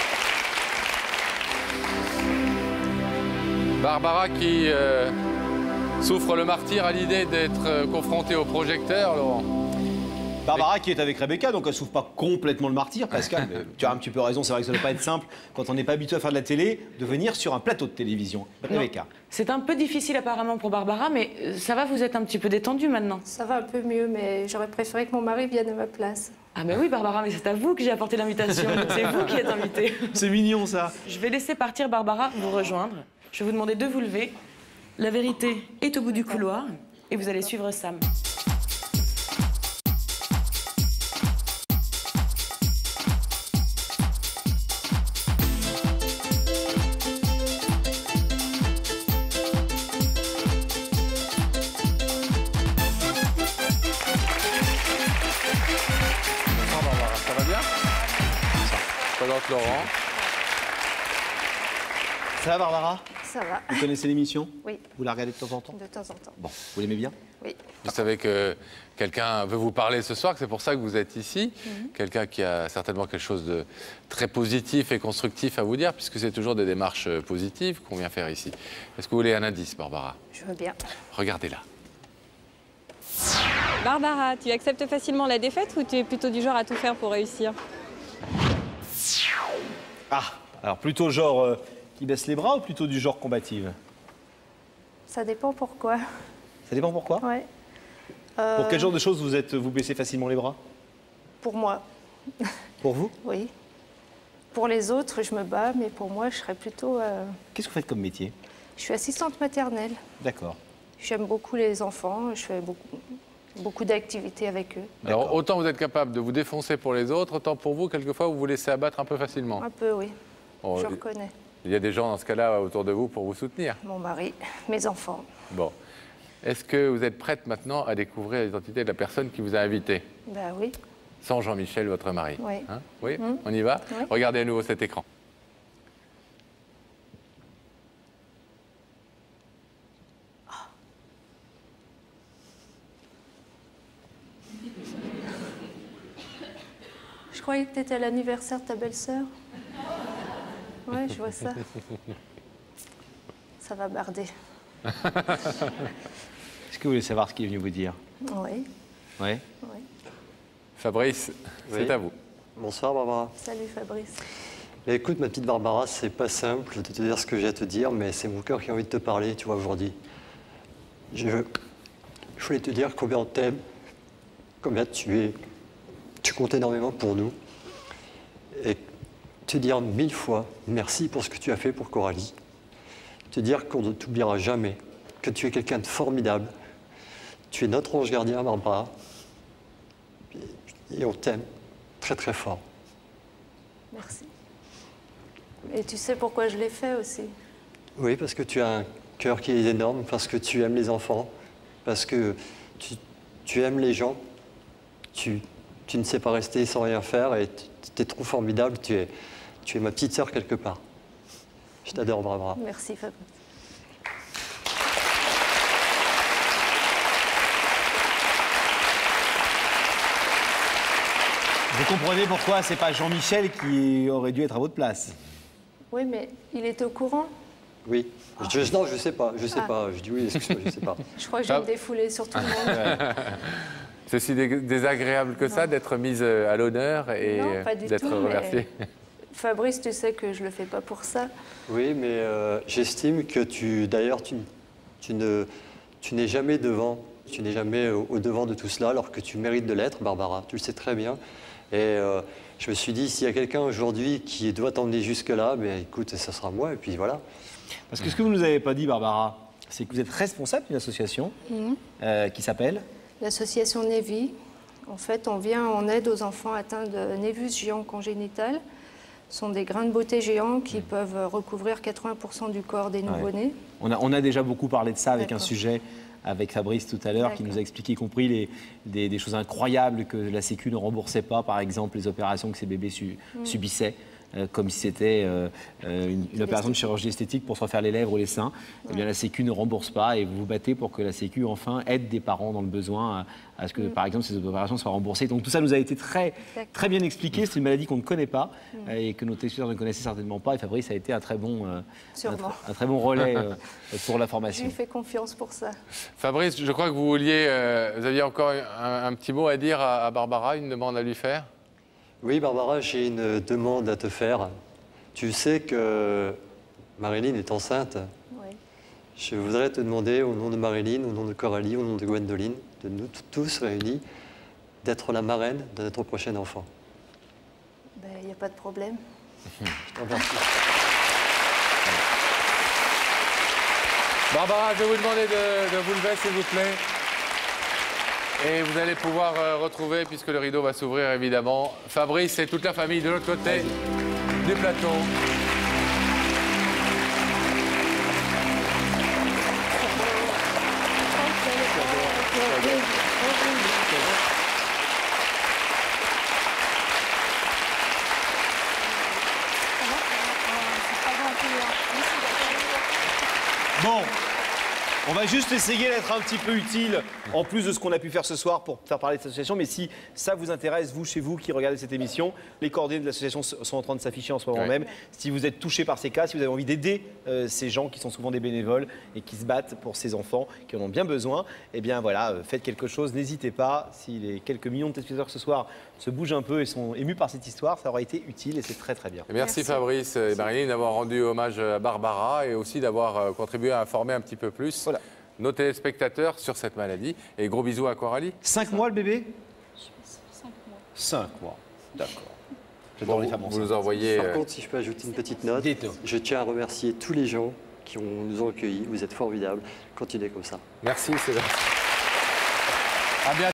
Barbara qui souffre le martyre à l'idée d'être confrontée au projecteur, Laurent. Barbara qui est avec Rebecca, donc elle ne souffre pas complètement le martyr, Pascal. Mais tu as un petit peu raison, c'est vrai que ça ne doit pas être simple, quand on n'est pas habitué à faire de la télé, de venir sur un plateau de télévision. Rebecca. C'est un peu difficile apparemment pour Barbara, mais ça va, vous êtes un petit peu détendue maintenant? Ça va un peu mieux, mais j'aurais préféré que mon mari vienne à ma place. Ah ben oui Barbara, mais c'est à vous que j'ai apporté l'invitation, c'est vous qui êtes invitée. C'est mignon ça. Je vais laisser partir Barbara vous rejoindre. Je vais vous demander de vous lever. La vérité est au bout du couloir et vous allez suivre Sam. Laurent. Ça va Barbara? Ça va. Vous connaissez l'émission? Oui. Vous la regardez de temps en temps? De temps en temps. Bon, vous l'aimez bien? Oui. Vous savez que quelqu'un veut vous parler ce soir, que c'est pour ça que vous êtes ici. Quelqu'un qui a certainement quelque chose de très positif et constructif à vous dire, puisque c'est toujours des démarches positives qu'on vient faire ici. Est-ce que vous voulez un indice, Barbara? Je veux bien. Regardez-là. Barbara, tu acceptes facilement la défaite ou tu es plutôt du genre à tout faire pour réussir? Ah, alors plutôt genre qui baisse les bras ou plutôt du genre combative? Ça dépend pourquoi. Ça dépend pourquoi? Ouais. Pour quel genre de choses vous baissez facilement les bras? Pour moi. Pour vous? Oui. Pour les autres, je me bats, mais pour moi, je serais plutôt... Qu'est-ce que vous faites comme métier? Je suis assistante maternelle. D'accord. J'aime beaucoup les enfants, je fais beaucoup d'activités avec eux. Alors, autant vous êtes capable de vous défoncer pour les autres, autant pour vous, quelquefois, vous vous laissez abattre un peu facilement. Un peu, oui. Bon, je reconnais. Il y a des gens dans ce cas-là autour de vous pour vous soutenir. Mon mari, mes enfants. Bon. Est-ce que vous êtes prête maintenant à découvrir l'identité de la personne qui vous a invité? Ben oui. Sans Jean-Michel, votre mari. Oui. Hein? Oui, on y va? Oui. Regardez à nouveau cet écran. Je croyais que tu étais à l'anniversaire de ta belle-sœur. Ouais, je vois ça. Ça va barder. Est-ce que vous voulez savoir ce qu'il est venu vous dire? Oui. Oui. Oui. Fabrice, c'est à vous. Bonsoir Barbara. Salut Fabrice. Écoute ma petite Barbara, c'est pas simple de te dire ce que j'ai à te dire, mais c'est mon cœur qui a envie de te parler, tu vois, aujourd'hui. Je voulais te dire combien on t'aime, combien tu comptes énormément pour nous, et te dire 1000 fois merci pour ce que tu as fait pour Coralie. Te dire qu'on ne t'oubliera jamais, que tu es quelqu'un de formidable. Tu es notre ange gardien, Barbara. Et on t'aime très très fort. Merci. Et tu sais pourquoi je l'ai fait aussi? Oui, parce que tu as un cœur qui est énorme, parce que tu aimes les enfants, parce que tu aimes les gens. Tu ne sais pas rester sans rien faire et tu es trop formidable. Tu es ma petite sœur quelque part. Je t'adore, Barbara. Merci Fabrice. Vous comprenez pourquoi c'est pas Jean-Michel qui aurait dû être à votre place? Oui, mais il était au courant? Oui. Non, je sais pas. Je sais pas. Je dis oui, excuse-moi, je sais pas. Je crois que je vais me défouler sur tout le monde. C'est aussi désagréable que ça d'être mise à l'honneur et d'être remerciée. Fabrice, tu sais que je le fais pas pour ça. Oui, mais j'estime que tu n'es jamais devant. Tu n'es jamais au devant de tout cela, alors que tu mérites de l'être, Barbara. Tu le sais très bien. Et je me suis dit, s'il y a quelqu'un aujourd'hui qui doit t'emmener jusque-là, ben, écoute, ça sera moi, et puis voilà. Parce que ce que vous ne nous avez pas dit, Barbara, c'est que vous êtes responsable d'une association qui s'appelle l'association Nevi. En fait, on vient en aide aux enfants atteints de névus géant congénital. Ce sont des grains de beauté géants qui peuvent recouvrir 80% du corps des nouveau-nés. On a déjà beaucoup parlé de ça avec un sujet avec Fabrice tout à l'heure, qui nous a expliqué, y compris des choses incroyables que la Sécu ne remboursait pas, par exemple les opérations que ces bébés subissaient, comme si c'était une opération de chirurgie esthétique pour se refaire les lèvres ou les seins. Eh bien, la Sécu ne rembourse pas et vous vous battez pour que la Sécu, enfin, aide des parents dans le besoin à ce que, par exemple, ces opérations soient remboursées. Donc tout ça nous a été très bien expliqué. C'est une maladie qu'on ne connaît pas et que nos téléspectateurs ne connaissaient certainement pas. Et Fabrice a été un très bon relais pour la formation. Je lui fais confiance pour ça. Fabrice, je crois que vous aviez encore un petit mot à dire à Barbara, une demande à lui faire. Oui, Barbara, j'ai une demande à te faire. Tu sais que Marilyn est enceinte. Oui. Je voudrais te demander, au nom de Marilyn, au nom de Coralie, au nom de Gwendoline, de nous tous réunis, d'être la marraine de notre prochain enfant. Il n'y a pas de problème. Je t'en remercie. Barbara, je vais vous demander de vous lever, s'il vous plaît. Et vous allez pouvoir retrouver, puisque le rideau va s'ouvrir évidemment, Fabrice et toute la famille de l'autre côté du plateau. va juste essayer d'être un petit peu utile, en plus de ce qu'on a pu faire ce soir pour faire parler de cette association. Mais si ça vous intéresse, vous, chez vous, qui regardez cette émission, les coordonnées de l'association sont en train de s'afficher en ce moment même. Si vous êtes touché par ces cas, si vous avez envie d'aider ces gens qui sont souvent des bénévoles et qui se battent pour ces enfants qui en ont bien besoin, eh bien voilà, faites quelque chose, n'hésitez pas. Si les quelques millions de téléspectateurs ce soir se bougent un peu et sont émus par cette histoire, ça aura été utile et c'est très très bien. Et merci Fabrice et Marilyn d'avoir rendu hommage à Barbara et aussi d'avoir contribué à informer un petit peu plus nos téléspectateurs sur cette maladie. Et gros bisous à Coralie. 5 mois le bébé? 5 mois. 5 mois, d'accord. Bon, vous nous envoyez... Par contre, si je peux ajouter une petite note, je tiens à remercier tous les gens qui nous ont accueillis. Vous êtes formidables. Continuez comme ça. Merci, c'est bien. À bientôt.